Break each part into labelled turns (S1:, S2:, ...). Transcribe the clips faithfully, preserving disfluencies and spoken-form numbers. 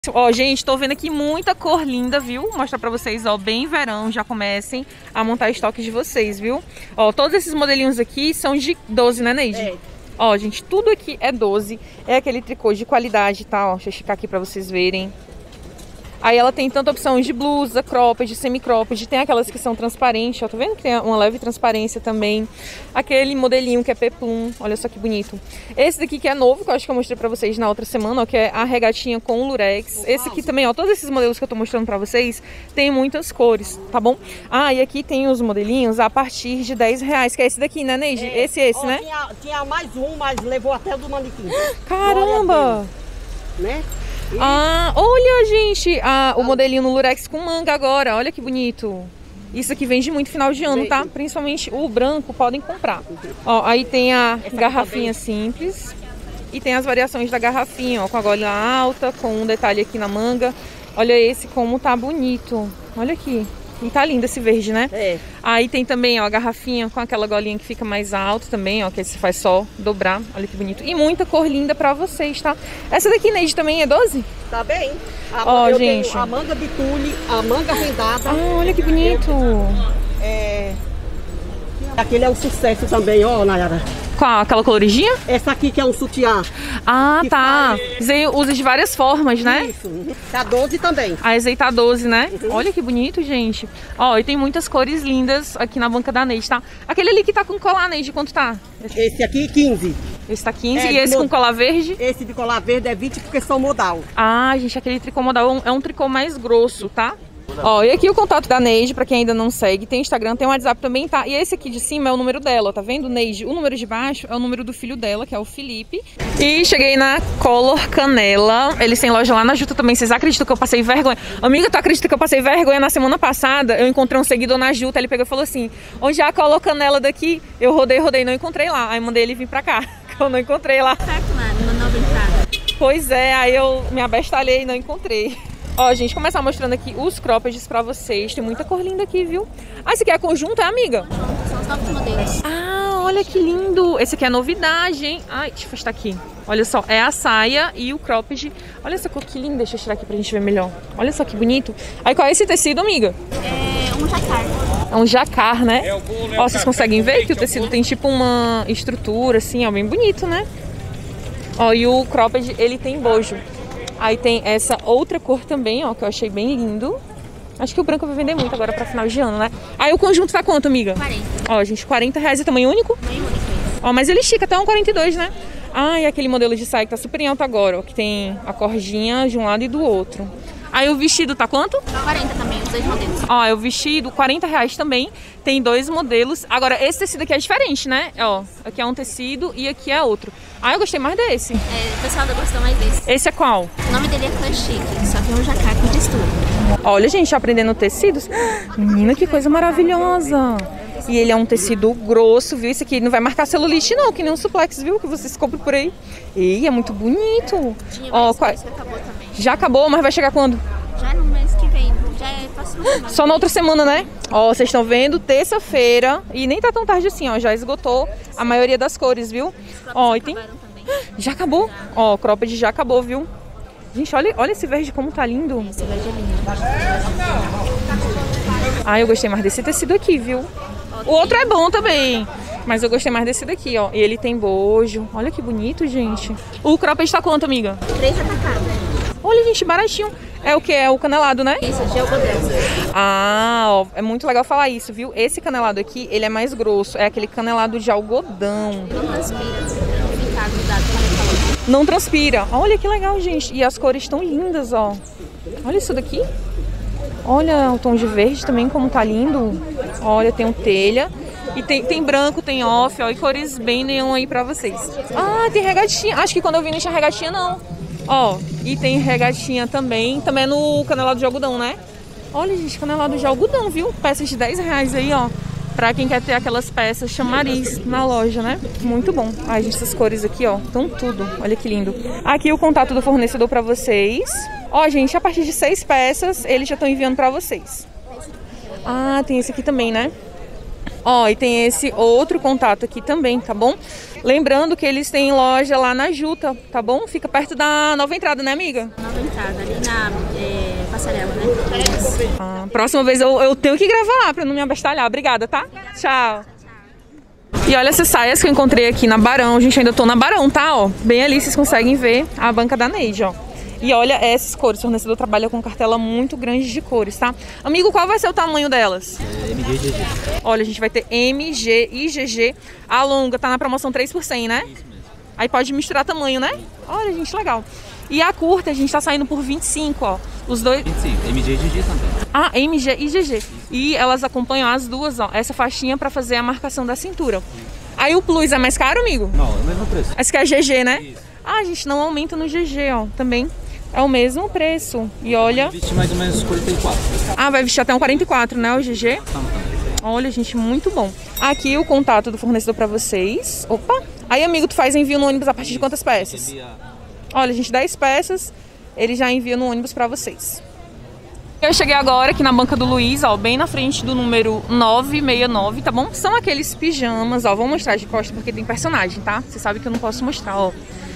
S1: Ó, gente, tô vendo aqui muita cor linda, viu? Vou mostrar pra vocês, ó, bem verão, já comecem a montar estoque de vocês, viu? Ó, todos esses modelinhos aqui são de doze, né, Neide? É. Ó, gente, tudo aqui é doze, é aquele tricô de qualidade, tá? Ó, deixa eu esticar aqui pra vocês verem. Aí ela tem tanta opção de blusa, cropped, semi-cropped, tem aquelas que são transparentes, ó, tá vendo que tem uma leve transparência também. Aquele modelinho que é peplum, olha só que bonito. Esse daqui que é novo, que eu acho que eu mostrei pra vocês na outra semana, ó, que é a regatinha com lurex. Esse aqui também, ó, todos esses modelos que eu tô mostrando pra vocês, tem muitas cores, tá bom? Ah, e aqui tem os modelinhos a partir de dez reais, que é esse daqui, né, Neide? É. Esse, esse, ó, né?
S2: Tinha, tinha mais um, mas levou até o do manequim.
S1: Caramba!
S2: Né?
S1: Ah, olha, gente, ah, o modelinho no lurex com manga agora, olha que bonito. Isso aqui vende muito final de ano, tá? Principalmente o branco, podem comprar. Ó, aí tem a garrafinha simples e tem as variações da garrafinha, ó, com a gola alta, com um detalhe aqui na manga. Olha esse como tá bonito, olha aqui. E tá lindo esse verde, né? É. Aí tem também, ó, a garrafinha com aquela golinha que fica mais alta também, ó, que você faz só dobrar. Olha que bonito. E muita cor linda pra vocês, tá? Essa daqui, Neide, também é doze?
S2: Tá bem. A,
S1: ó,
S2: eu
S1: gente.
S2: Tenho a manga de tule, a manga rendada.
S1: Ah, olha que bonito.
S2: É... Aquele é um sucesso também, ó, Nayara.
S1: Qual? Aquela coloridinha?
S2: Essa aqui que é um sutiã.
S1: Ah, tá. Faz... usa de várias formas, né?
S2: Isso. Tá doze também.
S1: A esse aí tá doze, né?
S2: Uhum.
S1: Olha que bonito, gente. Ó, e tem muitas cores lindas aqui na banca da Neide, tá? Aquele ali que tá com colar, Neide, quanto tá?
S2: Esse aqui, quinze.
S1: Esse tá quinze.
S2: É,
S1: e esse
S2: mod...
S1: com colar verde?
S2: Esse de colar verde é vinte porque são modal.
S1: Ah, gente, aquele tricô modal é um, é um tricô mais grosso, tá? Ó, e aqui o contato da Neide, pra quem ainda não segue, tem Instagram, tem WhatsApp também, tá? E esse aqui de cima é o número dela, tá vendo, Neide? O número de baixo é o número do filho dela, que é o Felipe. E cheguei na Color Canela, eles têm loja lá na Juta também. Vocês acreditam que eu passei vergonha? Amiga, tu acredita que eu passei vergonha na semana passada? Eu encontrei um seguidor na Juta, ele pegou e falou assim: onde é a Color Canela daqui? Eu rodei, rodei, não encontrei lá. Aí mandei ele vir pra cá, que eu não encontrei lá.
S3: Certo, lá, numa nova entrada.
S1: Pois é, aí eu me abestalhei e não encontrei. Ó, gente, começar mostrando aqui os croppeds pra vocês. Tem muita cor linda aqui, viu? Ah, esse aqui é conjunto, é, amiga?
S3: São os novos modelos.
S1: Ah, olha que lindo. Esse aqui é novidade, hein? Ai, deixa eu afastar aqui. Olha só, é a saia e o cropped. Olha essa cor que linda. Deixa eu tirar aqui pra gente ver melhor. Olha só que bonito. Aí, qual é esse tecido, amiga?
S3: É um jacar.
S1: É um jacar, né? Ó, vocês conseguem ver que o tecido tem tipo uma estrutura, assim, ó, bem bonito, né? Ó, e o cropped, ele tem bojo. Aí tem essa outra cor também, ó, que eu achei bem lindo. Acho que o branco vai vender muito agora pra final de ano, né? Aí o conjunto tá quanto, amiga?
S3: quarenta.
S1: Ó, gente, quarenta reais é tamanho único?
S3: Tamanho único.
S1: Ó, mas ele estica até um quarenta e dois, né? Ah, e aquele modelo de saia que tá super em alta agora, ó, que tem a cordinha de um lado e do outro. Aí o vestido tá quanto?
S3: quarenta também, os dois modelos.
S1: Ó, é o vestido, quarenta reais também. Tem dois modelos. Agora, esse tecido aqui é diferente, né? Ó, aqui é um tecido e aqui é outro. Ah, eu gostei mais desse.
S3: É, o pessoal gostou mais desse.
S1: Esse é qual?
S3: O nome dele é Clã Chique, só que é um jacar com textura.
S1: Olha, gente, aprendendo tecidos. Menina, que coisa maravilhosa. E ele é um tecido grosso, viu? Esse aqui não vai marcar celulite, não, que nem um suplex, viu? Que vocês compram por aí. E é muito bonito.
S3: Tinha
S1: ó,
S3: qual... que acabou também.
S1: Já acabou, mas vai chegar quando?
S3: Já no mês que vem. Já é próxima semana.
S1: Só na outra semana, né? Ó, vocês estão vendo, terça-feira. E nem tá tão tarde assim, ó. Já esgotou a maioria das cores, viu? Ó, e tem... Já acabou? Já. Ó, o cropped já acabou, viu? Gente, olha, olha esse verde como tá lindo.
S3: Esse verde é lindo.
S1: Ah, eu gostei mais desse tecido aqui, viu? O outro é bom também, mas eu gostei mais desse daqui, ó. E ele tem bojo. Olha que bonito, gente. O cropped tá quanto, amiga?
S3: Três atacados.
S1: Olha, gente, baratinho. É o que? É o canelado, né?
S3: Isso, de algodão.
S1: Ah, ó, é muito legal falar isso, viu? Esse canelado aqui, ele é mais grosso. É aquele canelado de algodão.
S3: Não transpira. Fica grudado para calor.
S1: Não transpira. Olha que legal, gente. E as cores estão lindas, ó. Olha isso daqui. Olha o tom de verde também, como tá lindo. Olha, tem um telha. E tem, tem branco, tem off, ó. E cores bem neon aí pra vocês. Ah, tem regatinha. Acho que quando eu vi não tinha regatinha, não. Ó, e tem regatinha também. Também é no canelado de algodão, né? Olha, gente, canelado de algodão, viu? Peças de dez reais aí, ó. Pra quem quer ter aquelas peças chamariz na loja, né? Muito bom. Ai, gente, essas cores aqui, ó, estão tudo. Olha que lindo. Aqui o contato do fornecedor pra vocês. Ó, gente, a partir de seis peças, eles já estão enviando pra vocês. Ah, tem esse aqui também, né? Ó, e tem esse outro contato aqui também, tá bom? Lembrando que eles têm loja lá na Juta, tá bom? Fica perto da Nova Entrada, né, amiga?
S3: Nova Entrada, ali na é, passarela, né?
S1: Ah, próxima vez eu, eu tenho que gravar lá pra não me abestalhar. Obrigada, tá? Tchau. E olha essas saias que eu encontrei aqui na Barão. Gente, eu ainda tô na Barão, tá? Ó, bem ali vocês conseguem ver a banca da Neide, ó. E olha essas cores, o fornecedor trabalha com cartela muito grande de cores, tá? Amigo, qual vai ser o tamanho delas?
S4: É M G e G G.
S1: Olha, a gente vai ter M, G e G G. A longa tá na promoção três por cem, né?
S4: Isso mesmo.
S1: Aí pode misturar tamanho, né? Olha, gente, legal. E a curta, a gente tá saindo por vinte e cinco, ó. Os dois...
S4: vinte e cinco, M G e G G também.
S1: Ah, M, G e G G. E elas acompanham as duas, ó. Essa faixinha pra fazer a marcação da cintura. Aí o plus é mais caro, amigo?
S4: Não, é o mesmo preço.
S1: Essa que é G G, né?
S4: Isso.
S1: Ah, gente, não aumenta no G G, ó. Também é o mesmo preço. E olha...
S4: Veste mais ou menos quarenta e quatro.
S1: Ah, vai vestir até um quarenta e quatro, né? O G G.
S4: Tá, tá.
S1: Olha, gente, muito bom. Aqui o contato do fornecedor pra vocês. Opa! Aí, amigo, tu faz envio no ônibus a partir de quantas peças? Olha, gente, dez peças, ele já envia no ônibus pra vocês. Eu cheguei agora aqui na banca do Luiz, ó, bem na frente do número nove seis nove, tá bom? São aqueles pijamas, ó, vou mostrar de costa porque tem personagem, tá? Você sabe que eu não posso mostrar, ó.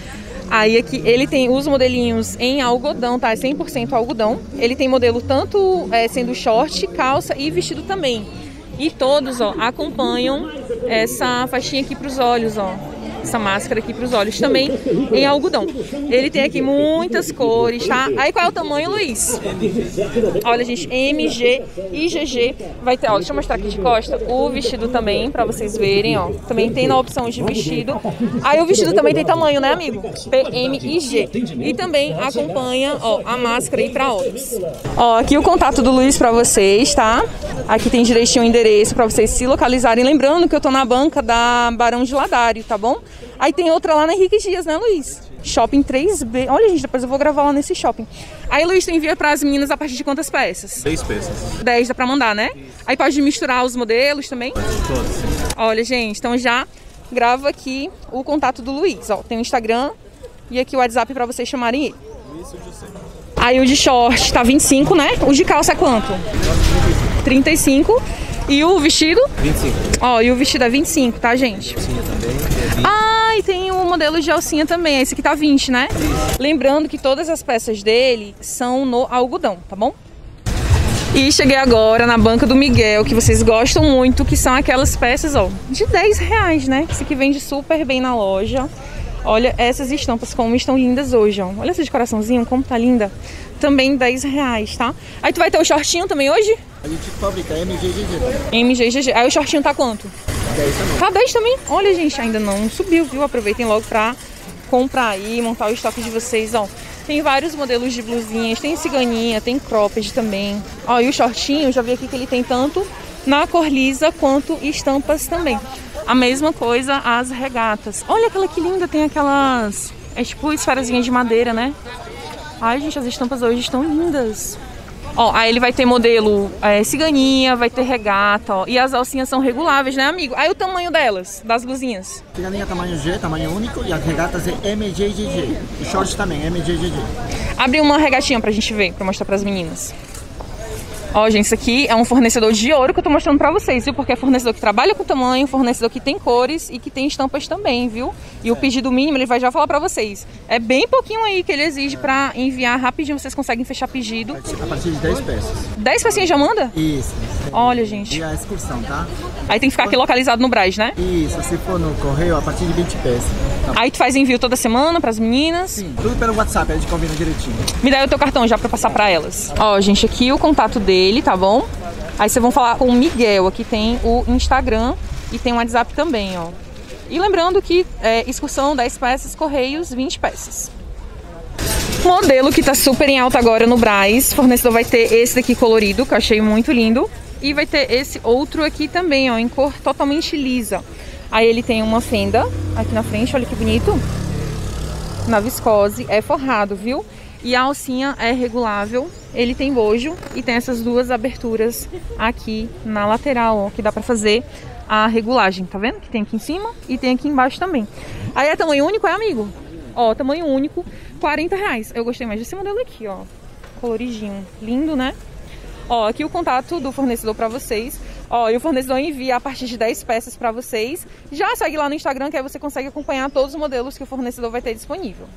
S1: Aí aqui ele tem os modelinhos em algodão, tá? É cem por cento algodão. Ele tem modelo tanto é, sendo short, calça e vestido também. E todos, ó, acompanham essa faixinha aqui pros olhos, ó. Essa máscara aqui pros olhos também em algodão. Ele tem aqui muitas cores, tá? Aí qual é o tamanho, Luiz? Olha, gente, M, G e G G. Vai ter, ó, deixa eu mostrar aqui de costa o vestido também, pra vocês verem, ó. Também tem na opção de vestido. Aí o vestido também tem tamanho, né, amigo? P, M e G. E também acompanha, ó, a máscara aí pra olhos. Ó, aqui o contato do Luiz pra vocês, tá? Aqui tem direitinho o endereço pra vocês se localizarem. Lembrando que eu tô na banca da Barão de Ladário, tá bom? Aí tem outra lá na Henrique Dias, né, Luiz? Shopping três B. Olha, gente, depois eu vou gravar lá nesse shopping. Aí, Luiz, tu envia pras meninas a partir de quantas peças?
S4: dez peças.
S1: dez dá pra mandar, né? Aí pode misturar os modelos também?
S4: Todos.
S1: Olha, gente, então já grava aqui o contato do Luiz, ó. Tem o Instagram e aqui o WhatsApp pra vocês chamarem ele. Aí o de short tá vinte e cinco, né? O de calça é quanto? trinta e cinco. E o vestido?
S4: vinte e cinco.
S1: Ó, e o vestido é vinte e cinco, tá, gente?
S4: Alcinha também. É vinte.
S1: Ah, e tem o modelo de alcinha também. Esse aqui tá vinte, né? Lembrando que todas as peças dele são no algodão, tá bom? E cheguei agora na banca do Miguel, que vocês gostam muito, que são aquelas peças, ó, de dez reais, né? Esse aqui vende super bem na loja. Olha essas estampas como estão lindas hoje, ó. Olha essa de coraçãozinho, como tá linda. Também dez reais, tá? Aí tu vai ter o shortinho também hoje?
S4: A gente fabrica M G e G G.
S1: M G e G G. Aí o shortinho tá quanto?
S4: dez também.
S1: Tá dez também? Olha, gente, ainda não subiu, viu? Aproveitem logo pra comprar aí, montar o estoque de vocês, ó. Tem vários modelos de blusinhas, tem ciganinha, tem cropped também. Ó, e o shortinho, já vi aqui que ele tem tanto na cor lisa quanto estampas também. A mesma coisa as regatas. Olha aquela que linda, tem aquelas... É tipo esferazinha de madeira, né? Ai, gente, as estampas hoje estão lindas. Ó, aí ele vai ter modelo é, ciganinha, vai ter regata, ó. E as alcinhas são reguláveis, né, amigo? Aí o tamanho delas, das blusinhas?
S5: Ciganinha tamanho G, tamanho único, e as regatas é M G e G G. O short também, M G e G G.
S1: Abre uma regatinha pra gente ver, pra mostrar pras meninas. Ó, gente, isso aqui é um fornecedor de ouro que eu tô mostrando pra vocês, viu? Porque é fornecedor que trabalha com tamanho, fornecedor que tem cores e que tem estampas também, viu? E o pedido mínimo, ele vai já falar pra vocês. É bem pouquinho aí que ele exige pra enviar rapidinho, vocês conseguem fechar pedido.
S5: A partir de dez peças.
S1: dez pecinhas já manda?
S5: Isso.
S1: Olha, gente.
S5: E a excursão, tá?
S1: Aí tem que ficar aqui localizado no Brás, né?
S5: Isso, se for no correio, a partir de vinte peças. Tá.
S1: Aí tu faz envio toda semana pras meninas?
S5: Sim, tudo pelo WhatsApp, a gente combina direitinho.
S1: Me dá aí o teu cartão já pra passar pra elas. Ó, gente, aqui o contato dele, tá bom? Aí vocês vão falar com o Miguel, aqui tem o Instagram e tem o WhatsApp também, ó. E lembrando que é, excursão dez peças, correios vinte peças. Modelo que tá super em alta agora no Brás. O fornecedor vai ter esse daqui colorido, que eu achei muito lindo. E vai ter esse outro aqui também, ó, em cor totalmente lisa. Aí ele tem uma fenda aqui na frente, olha que bonito. Na viscose, é forrado, viu? E a alcinha é regulável, ele tem bojo e tem essas duas aberturas aqui na lateral, ó, que dá pra fazer a regulagem, tá vendo? Que tem aqui em cima e tem aqui embaixo também. Aí é tamanho único, é, amigo? Ó, tamanho único, quarenta reais. Eu gostei mais desse modelo aqui, ó, coloridinho, lindo, né? Ó, aqui o contato do fornecedor pra vocês. Ó, e o fornecedor envia a partir de dez peças pra vocês. Já segue lá no Instagram, que aí você consegue acompanhar todos os modelos que o fornecedor vai ter disponível.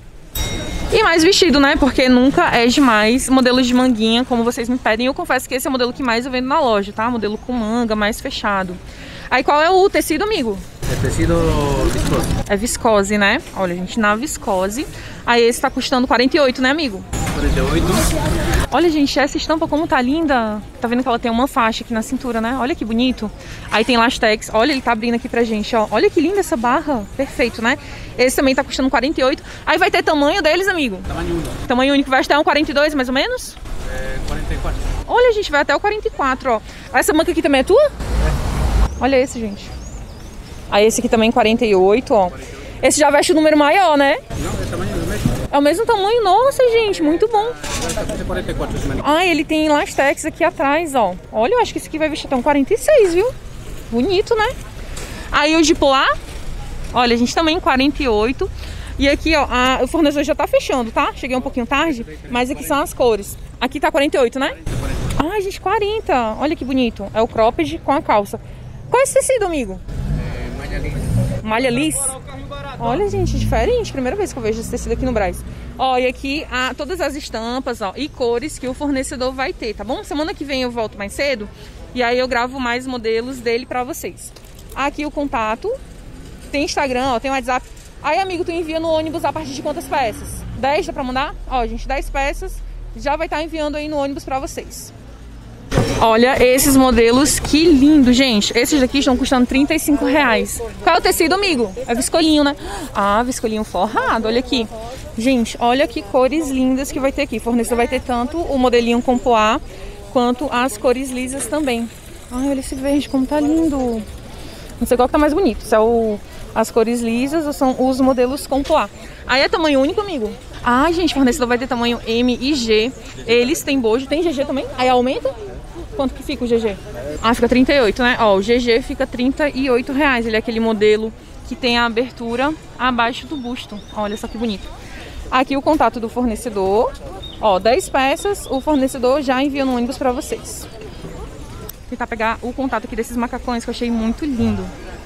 S1: E mais vestido, né? Porque nunca é demais modelos de manguinha, como vocês me pedem. Eu confesso que esse é o modelo que mais eu vendo na loja, tá? Modelo com manga, mais fechado. Aí qual é o tecido, amigo?
S4: É tecido viscose.
S1: É viscose, né? Olha, gente, na viscose. Aí esse tá custando quarenta e oito, né, amigo?
S4: quarenta e oito.
S1: Olha, gente, essa estampa como tá linda. Tá vendo que ela tem uma faixa aqui na cintura, né? Olha que bonito. Aí tem lastex. Olha, ele tá abrindo aqui pra gente, ó. Olha que linda essa barra. Perfeito, né? Esse também tá custando quarenta e oito. Aí vai ter tamanho deles, amigo?
S4: Tamanho único.
S1: Tamanho único vai até um quarenta e dois, mais ou menos?
S4: É quarenta e quatro.
S1: Olha, gente, vai até o quarenta e quatro, ó. Essa manga aqui também é tua? É. Olha esse, gente. Aí esse aqui também quarenta e oito, ó. Esse já veste o número maior, né?
S4: Não, é tamanho mesmo.
S1: É o mesmo tamanho. Nossa, gente, muito bom.
S4: quarenta e quatro.
S1: Ah, ele tem lastex aqui atrás, ó. Olha, eu acho que esse aqui vai vestir até um quarenta e seis, viu? Bonito, né? Aí o de poá, olha, a gente também quarenta e oito. E aqui, ó, a, o fornecedor já tá fechando, tá? Cheguei um pouquinho tarde, mas aqui são as cores. Aqui tá quarenta e oito, né? Ai, gente, quarenta. Olha que bonito. É o cropped com a calça. Qual é esse tecido, amigo?
S4: É malha lisa.
S1: Malha lisa? Olha, gente, diferente. Primeira vez que eu vejo esse tecido aqui no Brás. Ó, e aqui a, todas as estampas, ó, e cores que o fornecedor vai ter, tá bom? Semana que vem eu volto mais cedo e aí eu gravo mais modelos dele pra vocês. Aqui o contato. Tem Instagram, ó, tem WhatsApp. Aí, amigo, tu envia no ônibus a partir de quantas peças? dez dá pra mandar? Ó, gente, dez peças já vai estar enviando aí no ônibus pra vocês. Olha esses modelos, que lindo, gente. Esses daqui estão custando trinta e cinco reais. Qual é o tecido, amigo? É viscolinho, né? Ah, viscolinho forrado, olha aqui. Gente, olha que cores lindas que vai ter aqui. O fornecedor vai ter tanto o modelinho com poá, quanto as cores lisas também. Ai, olha esse verde, como tá lindo. Não sei qual que tá mais bonito, se é o, as cores lisas ou são os modelos com poá. Aí é tamanho único, amigo? Ah, gente, o fornecedor vai ter tamanho M e G. Eles têm bojo, tem G G também? Aí aumenta? Quanto que fica o G G? Ah, fica trinta e oito, né? Ó, o G G fica trinta e oito reais. Ele é aquele modelo que tem a abertura abaixo do busto. Olha só que bonito. Aqui o contato do fornecedor. Ó, dez peças, o fornecedor já envia no ônibus pra vocês. Vou tentar pegar o contato aqui desses macacões que eu achei muito lindo.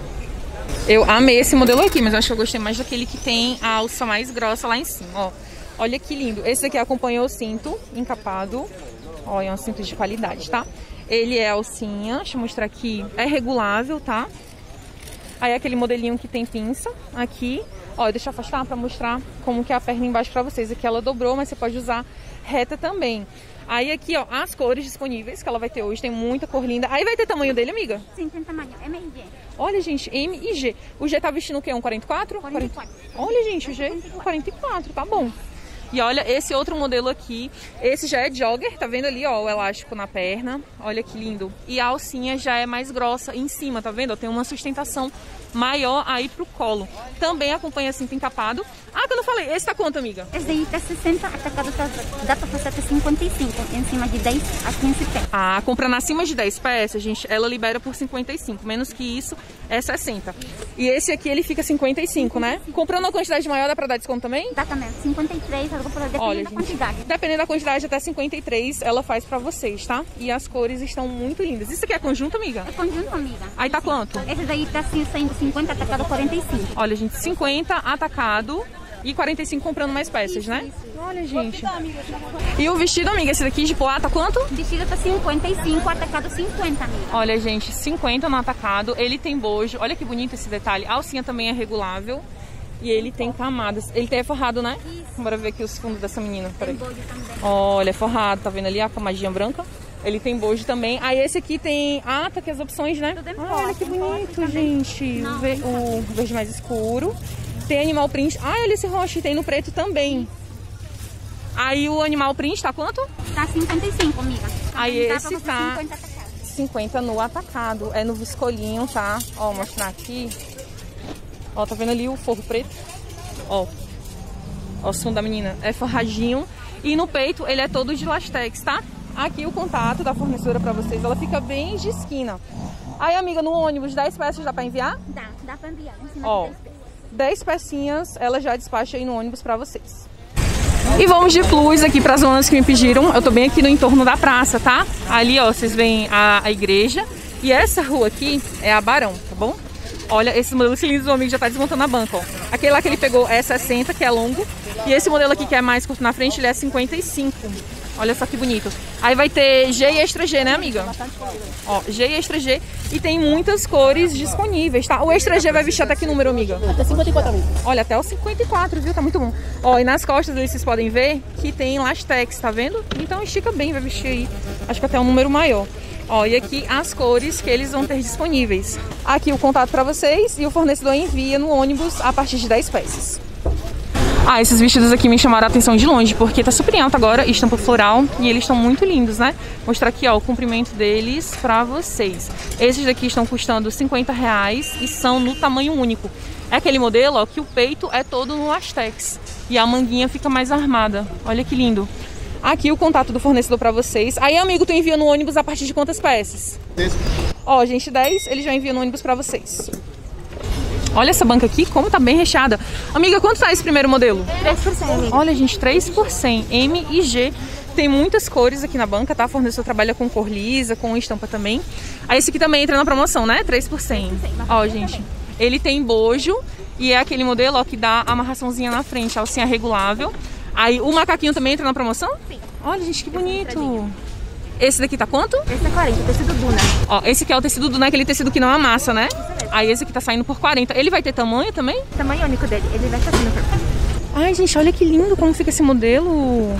S1: Eu amei esse modelo aqui, mas eu acho que eu gostei mais daquele que tem a alça mais grossa lá em cima, ó. Olha que lindo. Esse aqui acompanhou o cinto encapado. Olha, é um cinto de qualidade, tá? Ele é alcinha, deixa eu mostrar aqui. É regulável, tá? Aí aquele modelinho que tem pinça aqui. Ó, deixa eu afastar pra mostrar como que é a perna embaixo pra vocês. Aqui ela dobrou, mas você pode usar reta também. Aí aqui, ó, as cores disponíveis que ela vai ter hoje. Tem muita cor linda. Aí vai ter tamanho dele, amiga?
S3: Sim, tem tamanho M e G.
S1: Olha, gente, M e G. O G tá vestindo o quê? Um quarenta e quatro?
S3: quarenta e quatro.
S1: Olha, gente, o G quarenta e quatro, tá bom. E olha esse outro modelo aqui. Esse já é jogger, tá vendo ali, ó, o elástico na perna. Olha que lindo. E a alcinha já é mais grossa em cima, tá vendo? Tem uma sustentação maior aí pro colo. Também acompanha cinto encapado. Ah, quando eu falei, esse tá quanto, amiga?
S3: Esse daí tá sessenta, atacado tá, dá pra fazer até cinquenta e cinco, em cima de dez a quinze peças.
S1: Ah, comprando acima de dez peças, gente, ela libera por cinquenta e cinco. Menos que isso, é sessenta. E esse aqui, ele fica cinquenta e cinco, né? Comprando uma quantidade maior, dá pra dar desconto também?
S3: Dá também, cinquenta e três, dependendo
S1: Olha,
S3: da
S1: gente,
S3: quantidade.
S1: Dependendo da quantidade, até cinquenta e três ela faz pra vocês, tá? E as cores estão muito lindas. Isso aqui é conjunto, amiga?
S3: É conjunto, amiga.
S1: Aí tá quanto?
S3: Esse daí tá assim, saindo cinquenta, atacado quarenta e cinco.
S1: Olha, gente, cinquenta atacado e quarenta e cinco comprando mais peças,
S3: Isso,
S1: né?
S3: isso.
S1: Olha, gente. E o vestido, amiga, esse daqui de poá tá quanto?
S3: O vestido tá cinquenta e cinco, atacado cinquenta, amiga.
S1: Olha, gente, cinquenta no atacado. Ele tem bojo. Olha que bonito esse detalhe. A alcinha também é regulável. E ele tem camadas. Ele tem forrado, né?
S3: Isso.
S1: Bora ver aqui os fundos dessa menina. Peraí.
S3: Tem bojo também.
S1: Olha, é forrado. Tá vendo ali a camadinha branca? Ele tem bojo também. Aí esse aqui tem... Ah, tá aqui as opções, né?
S3: Tudo em
S1: Ah,
S3: pote,
S1: olha que
S3: em pote
S1: bonito,
S3: também.
S1: gente.
S3: Não,
S1: o, ver- o verde mais escuro. Tem animal print. Ah, olha esse roxo. Tem no preto também. Aí o animal print tá quanto?
S3: Tá cinquenta e cinco, amiga.
S1: Aí
S3: Dá
S1: esse
S3: pra fazer
S1: tá-
S3: cinquenta atacados.
S1: cinquenta no atacado. É no viscolinho, tá? Ó, vou mostrar aqui. Ó, tá vendo ali o forro preto? Ó. Ó o som da menina. É forradinho. E no peito ele é todo de lastex, tá? Aqui o contato da fornecedora pra vocês. Ela fica bem de esquina. Aí, amiga, no ônibus, dez peças dá pra enviar?
S3: Dá, dá pra enviar. Em cima
S1: Ó,
S3: de dez peças.
S1: dez pecinhas ela já despacha aí no ônibus pra vocês. E vamos de plus aqui para as zonas que me pediram. Eu tô bem aqui no entorno da praça, tá? Ali, ó, vocês veem a, a igreja. E essa rua aqui é a Barão, tá bom? Olha, esses modelos lindos, o amigo já tá desmontando a banca, ó. Aquele lá que ele pegou é sessenta, que é longo. E esse modelo aqui que é mais curto na frente, ele é cinquenta e cinco. Olha só que bonito. Aí vai ter G e Extra G, né, amiga? Ó, G e Extra G. E tem muitas cores disponíveis, tá? O Extra G vai vestir até que número, amiga?
S2: Até cinquenta e quatro, amiga.
S1: Olha, até o cinquenta e quatro, viu? Tá muito bom. Ó, e nas costas aí vocês podem ver que tem lastex, tá vendo? Então estica bem, vai vestir aí. Acho que até um número maior. Ó, e aqui as cores que eles vão ter disponíveis. Aqui o contato pra vocês e o fornecedor envia no ônibus a partir de dez peças. Ah, esses vestidos aqui me chamaram a atenção de longe, porque tá super em alta agora, estampa floral, e eles estão muito lindos, né? Vou mostrar aqui, ó, o comprimento deles pra vocês. Esses daqui estão custando cinquenta reais e são no tamanho único. É aquele modelo, ó, que o peito é todo no lastex e a manguinha fica mais armada. Olha que lindo. Aqui o contato do fornecedor pra vocês. Aí, amigo, tu envia no ônibus a partir de quantas peças? dez. Ó, gente, dez, ele já envia no ônibus pra vocês. Olha essa banca aqui, como tá bem recheada. Amiga, quanto tá esse primeiro modelo?
S3: três por cento, amiga.
S1: Olha, gente, três por cem, M e G. Tem muitas cores aqui na banca, tá? O fornecedor trabalha com cor lisa, com estampa também. Aí esse aqui também entra na promoção, né? três por cem. Ó, gente, ele tem bojo e é aquele modelo, ó, que dá amarraçãozinha na frente, alcinha regulável. Aí o macaquinho também entra na promoção?
S3: Sim.
S1: Olha, gente, que bonito. Esse daqui tá quanto?
S3: Esse é quarenta, tecido Duna.
S1: Ó, esse aqui é o tecido Duna, aquele tecido que não amassa, né? Aí esse aqui tá saindo por quarenta. Ele vai ter tamanho também?
S3: O tamanho único dele, ele vai estar sendo perfeito.
S1: Ai, gente, olha que lindo como fica esse modelo.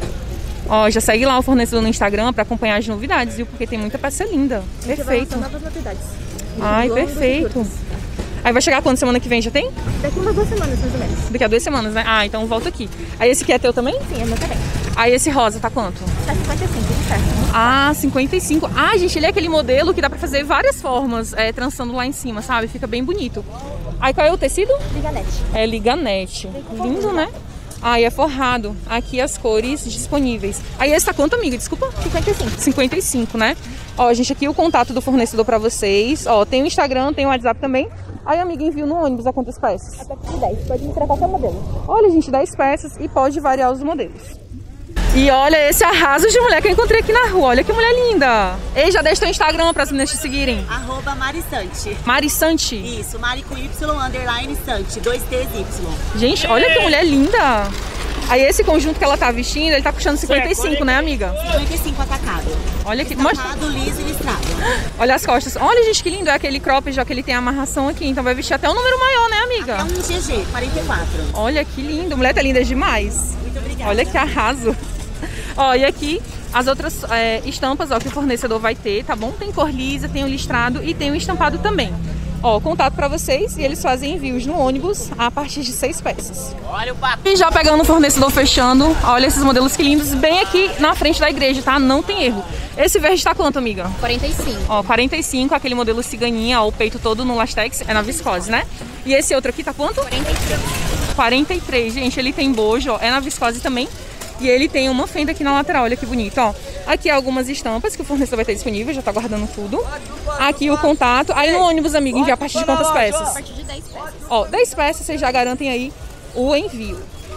S1: Ó, já segue lá o fornecedor no Instagram pra acompanhar as novidades, viu? Porque tem muita peça linda. Perfeito.
S3: Novas novidades.
S1: Ai, perfeito. Aí vai chegar quando? Semana que vem já tem?
S3: Daqui umas duas semanas, mais ou menos.
S1: Daqui a duas semanas, né? Ah, então volta aqui. Aí esse aqui é teu também?
S3: Sim, é meu também.
S1: Aí esse rosa tá quanto?
S3: Tá cinquenta e cinco, tudo certo.
S1: Ah, cinquenta e cinco. Ah, gente, ele é aquele modelo que dá pra fazer várias formas, é, trançando lá em cima, sabe? Fica bem bonito. Aí qual é o tecido?
S3: Liganete.
S1: É liganete. Lindo, né? Ah, e é forrado. Aqui as cores disponíveis. Aí esse tá quanto, amiga? Desculpa.
S3: cinquenta e cinco.
S1: cinquenta e cinco, né? Ó, gente, aqui o contato do fornecedor pra vocês. Ó, tem o Instagram, tem o WhatsApp também. Aí, amiga, envia no ônibus a quantas peças?
S3: Até de dez, pode entrar qualquer modelo.
S1: Olha, gente, dez peças e pode variar os modelos. E olha esse arraso de mulher que eu encontrei aqui na rua. Olha que mulher linda. Ei, já deixa teu Instagram para as meninas te seguirem.
S2: Arroba Marisante.
S1: Marisante?
S2: Isso, Mari com Y, underline Sante, dois T's Y.
S1: Gente, olha que mulher linda. Aí esse conjunto que ela tá vestindo, ele tá custando cinquenta e cinco, né, amiga?
S2: cinquenta e cinco atacado.
S1: Olha que... Mostra...
S2: Atacado, liso e listrado.
S1: Olha as costas. Olha, gente, que lindo. É aquele cropped, já que ele tem a amarração aqui. Então vai vestir até um número maior, né, amiga?
S2: É um G G, quarenta e quatro.
S1: Olha que lindo. Mulher tá linda demais.
S2: Muito obrigada.
S1: Olha que arraso. Ó, e aqui as outras é, estampas, ó, que o fornecedor vai ter, tá bom? Tem cor lisa, tem o listrado e tem o estampado também. Ó, contato pra vocês e eles fazem envios no ônibus a partir de seis peças.
S2: Olha o papo.
S1: E já pegando o fornecedor fechando, olha esses modelos que lindos, bem aqui na frente da igreja, tá? Não tem erro. Esse verde tá quanto, amiga?
S3: quarenta e cinco.
S1: Ó, quarenta e cinco, aquele modelo ciganinha, ó, o peito todo no lastex, é na viscose, né? E esse outro aqui tá quanto?
S3: quarenta e três.
S1: quarenta e três, gente, ele tem bojo, ó, é na viscose também. E ele tem uma fenda aqui na lateral, olha que bonito, ó. Aqui algumas estampas que o fornecedor vai ter disponível, já tá guardando tudo. Aqui o contato. Aí no ônibus, amigo, envia a partir de quantas peças?
S3: A partir de dez peças.
S1: Ó, dez peças, vocês já garantem aí o envio.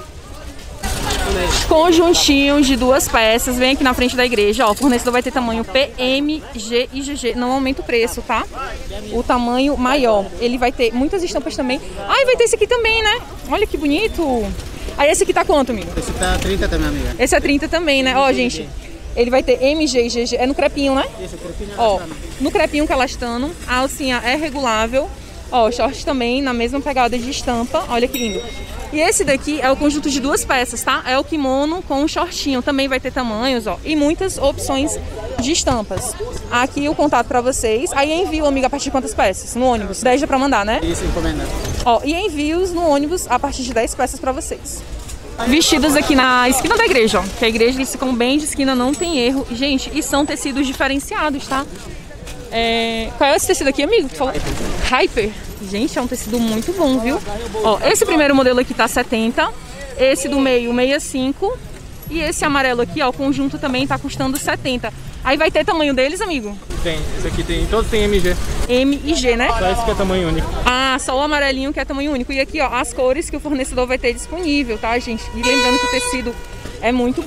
S1: Conjuntinhos de duas peças, vem aqui na frente da igreja, ó. O fornecedor vai ter tamanho P, M, G e G G. Não aumenta o preço, tá? O tamanho maior. Ele vai ter muitas estampas também. Ah, e vai ter esse aqui também, né? Olha que bonito. Aí esse aqui tá quanto, amigo?
S4: Esse tá trinta também, amiga.
S1: Esse é trinta também, né? Ó, gente, ele vai ter M, G e G G. É no crepinho, né?
S4: Isso, crepinho
S1: Ó, no crepinho calastano. A alcinha é regulável. Ó, short também na mesma pegada de estampa. Olha que lindo. E esse daqui é o conjunto de duas peças, tá? É o kimono com um shortinho. Também vai ter tamanhos, ó. E muitas opções de estampas. Aqui o contato pra vocês. Aí envio, amiga, a partir de quantas peças? No ônibus? dez já pra mandar, né?
S4: Isso, encomenda.
S1: Ó, e envios no ônibus a partir de dez peças pra vocês. Vestidos aqui na esquina da igreja, ó. Que a igreja, eles ficam bem de esquina, não tem erro. Gente, e são tecidos diferenciados, tá? É... Qual é esse tecido aqui, amigo? Tu falou? Hyper. Gente, é um tecido muito bom, viu? Ó, esse primeiro modelo aqui tá setenta. Esse do meio, sessenta e cinco. E esse amarelo aqui, ó, o conjunto também tá custando setenta. Aí vai ter tamanho deles, amigo?
S4: Tem, esse aqui tem, todos tem M G.
S1: M e G, né?
S4: Só esse que é tamanho único.
S1: Ah, só o amarelinho que é tamanho único. E aqui, ó, as cores que o fornecedor vai ter disponível, tá, gente? E lembrando que o tecido é muito bom.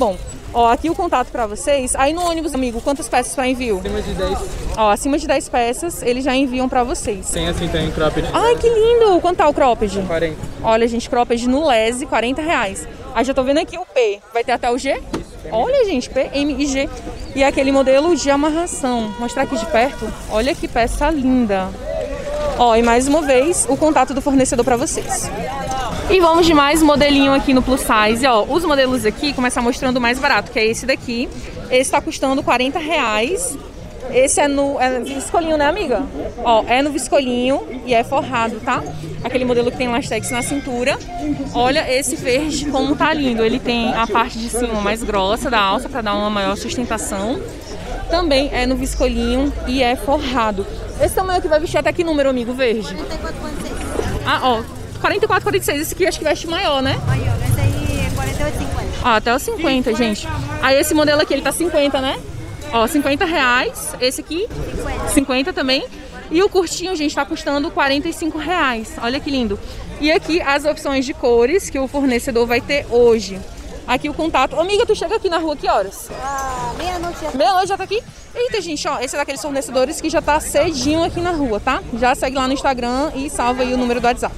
S1: Ó, aqui o contato pra vocês. Aí no ônibus, amigo, quantas peças para envio?
S4: Acima de dez.
S1: Ó, acima de dez peças, eles já enviam pra vocês.
S4: Tem assim, tem cropped.
S1: Ai, que lindo! Quanto tá o cropped?
S4: quarenta.
S1: Olha, gente, cropped no Lese, quarenta reais. Aí já tô vendo aqui o P. Vai ter até o G? Olha, gente, P, M e G. E aquele modelo de amarração. Vou mostrar aqui de perto. Olha que peça linda. Ó, e mais uma vez, o contato do fornecedor pra vocês. E vamos de mais modelinho aqui no Plus Size. Ó, os modelos aqui começam mostrando o mais barato, que é esse daqui. Esse tá custando quarenta reais. Esse é no é viscolinho, né, amiga? Ó, é no viscolinho e é forrado, tá? Aquele modelo que tem lastex na cintura. Olha esse verde como tá lindo. Ele tem a parte de cima mais grossa da alça para dar uma maior sustentação. Também é no viscolinho e é forrado. Esse tamanho aqui vai vestir até que número, amigo? Verde?
S3: quarenta e quatro, quarenta e seis.
S1: Ah, ó. quarenta e quatro, quarenta e seis. Esse aqui acho que veste maior, né?
S3: Maior, esse aí é quarenta e oito, cinquenta.
S1: Ó, até os cinquenta, gente. Aí esse modelo aqui, ele tá cinquenta, né? Ó, cinquenta reais. Esse aqui,
S3: cinquenta.
S1: cinquenta também. E o curtinho, gente, tá custando quarenta e cinco reais. Olha que lindo. E aqui as opções de cores que o fornecedor vai ter hoje. Aqui o contato. Amiga, tu chega aqui na rua que horas?
S3: Ah, meia-noite já.
S1: Meia-noite já tá aqui? Eita, gente, ó, esse é daqueles fornecedores que já tá cedinho aqui na rua, tá? Já segue lá no Instagram e salva aí o número do WhatsApp.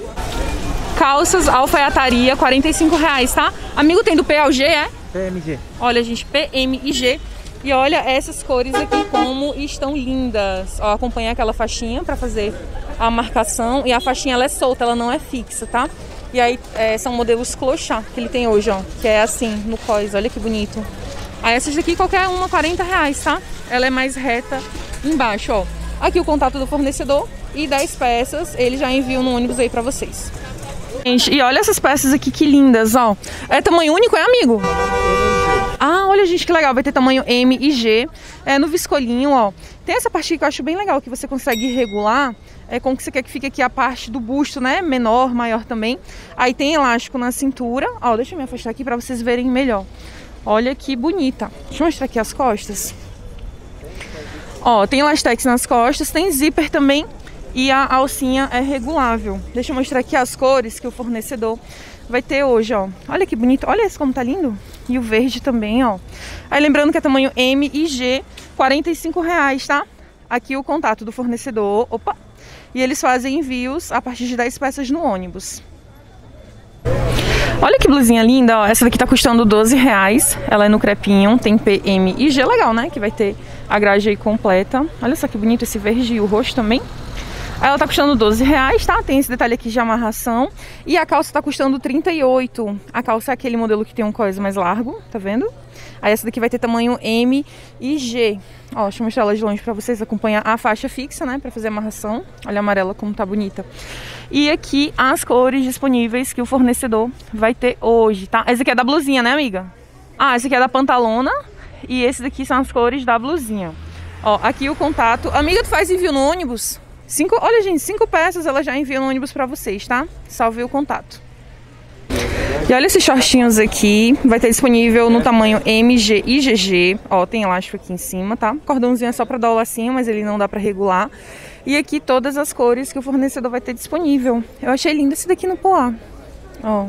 S1: Calças, alfaiataria, quarenta e cinco reais, tá? Amigo, tem do P ao G, é?
S4: P M G.
S1: Olha, gente, P, M e G. E olha essas cores aqui como estão lindas. Ó, acompanha aquela faixinha pra fazer a marcação. E a faixinha, ela é solta, ela não é fixa, tá? E aí é, são modelos clochá que ele tem hoje, ó. Que é assim, no cós, olha que bonito. Aí essas daqui, qualquer uma, quarenta reais, tá? Ela é mais reta embaixo, ó. Aqui o contato do fornecedor e dez peças, ele já envia no ônibus aí pra vocês. Gente, e olha essas peças aqui, que lindas, ó. É tamanho único, é, amigo? Ah, olha, gente, que legal. Vai ter tamanho M e G. É no viscolinho, ó. Tem essa parte aqui que eu acho bem legal, que você consegue regular. É como que você quer que fique aqui a parte do busto, né? Menor, maior também. Aí tem elástico na cintura. Ó, deixa eu me afastar aqui pra vocês verem melhor. Olha que bonita. Deixa eu mostrar aqui as costas. Ó, tem lastex nas costas, tem zíper também. E a alcinha é regulável. Deixa eu mostrar aqui as cores que o fornecedor vai ter hoje, ó. Olha que bonito. Olha esse como tá lindo. E o verde também, ó. Aí lembrando que é tamanho M e G, quarenta e cinco reais, tá? Aqui o contato do fornecedor. Opa! E eles fazem envios a partir de dez peças no ônibus. Olha que blusinha linda, ó. Essa daqui tá custando doze reais. Ela é no crepinho, tem P, M e G. Legal, né? Que vai ter a grade aí completa. Olha só que bonito esse verde e o roxo também. Ela tá custando doze reais, tá? Tem esse detalhe aqui de amarração. E a calça tá custando trinta e oito. A calça é aquele modelo que tem um cós mais largo, tá vendo? Aí essa daqui vai ter tamanho M e G. Ó, deixa eu mostrar ela de longe pra vocês acompanhar a faixa fixa, né? Pra fazer a amarração. Olha a amarela como tá bonita. E aqui as cores disponíveis que o fornecedor vai ter hoje, tá? Essa aqui é da blusinha, né, amiga? Ah, essa aqui é da pantalona. E esse daqui são as cores da blusinha. Ó, aqui o contato. Amiga, tu faz envio no ônibus? Cinco, olha, gente, cinco peças ela já envia no ônibus pra vocês, tá? Salve o contato. E olha esses shortinhos aqui. Vai ter disponível no tamanho M, G e G G. Ó, tem elástico aqui em cima, tá? Cordãozinho é só pra dar o lacinho, mas ele não dá pra regular. E aqui todas as cores que o fornecedor vai ter disponível. Eu achei lindo esse daqui no poá. Ó.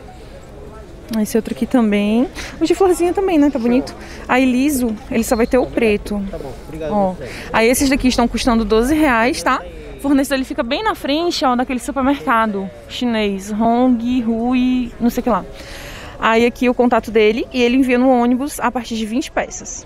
S1: Esse outro aqui também. O de florzinha também, né? Tá bonito. Aí liso, ele só vai ter o preto.
S4: Tá bom, obrigado.
S1: Ó. Aí esses daqui estão custando doze reais, tá? O fornecedor ele fica bem na frente, ó, daquele supermercado chinês. Hong, Hui, não sei o que lá. Aí aqui o contato dele e ele envia no ônibus a partir de vinte peças.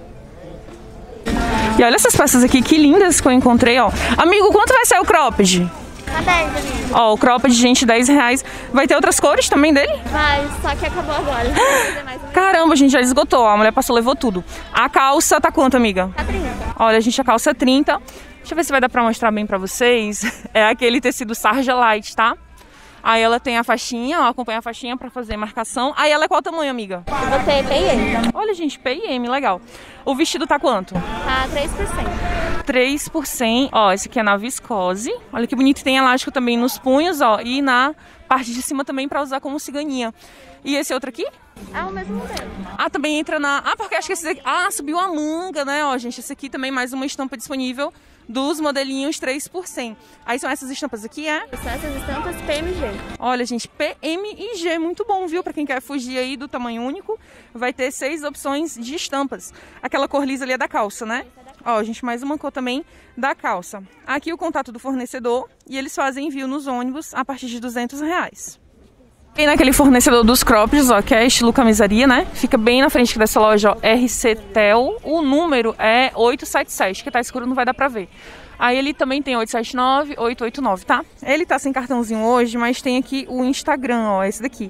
S1: E olha essas peças aqui, que lindas que eu encontrei, ó. Amigo, quanto vai ser o cropped?
S3: Tá dez, amigo.
S1: Ó, o cropped, gente, dez reais. Vai ter outras cores também dele?
S3: Vai, só que acabou agora. Não vai fazer mais um.
S1: Caramba, gente, já esgotou. A mulher passou, levou tudo. A calça tá quanto, amiga?
S3: Tá trinta.
S1: Olha, gente, a calça é trinta. Deixa eu ver se vai dar pra mostrar bem pra vocês. É aquele tecido Sarja Light, tá? Aí ela tem a faixinha, ó, acompanha a faixinha pra fazer marcação. Aí ela é qual tamanho, amiga?
S3: Eu vou ter P e M.
S1: Olha, gente, P e M, legal. O vestido tá quanto?
S3: Tá três por cento.
S1: três por cento. Ó, esse aqui é na viscose. Olha que bonito, tem elástico também nos punhos, ó. E na parte de cima também pra usar como ciganinha. E esse outro aqui?
S3: É o mesmo modelo.
S1: Ah, também entra na... Ah, porque acho que esse daqui... Ah, subiu a manga, né? Ó, gente, esse aqui também mais uma estampa disponível dos modelinhos três por cem. Aí são essas estampas aqui, é?
S3: São essas estampas P M G.
S1: Olha, gente, P M e G, muito bom, viu? Pra quem quer fugir aí do tamanho único, vai ter seis opções de estampas. Aquela cor lisa ali é da calça, né? Ó, gente, mais uma cor também da calça. Aqui o contato do fornecedor e eles fazem envio nos ônibus a partir de duzentos reais. E naquele fornecedor dos croppeds, ó, que é estilo camisaria, né? Fica bem na frente dessa loja, ó, R C Tel. O número é oitocentos e setenta e sete, que tá escuro, não vai dar pra ver. Aí ele também tem oitocentos e setenta e nove, oitocentos e oitenta e nove, tá? Ele tá sem cartãozinho hoje, mas tem aqui o Instagram, ó, esse daqui,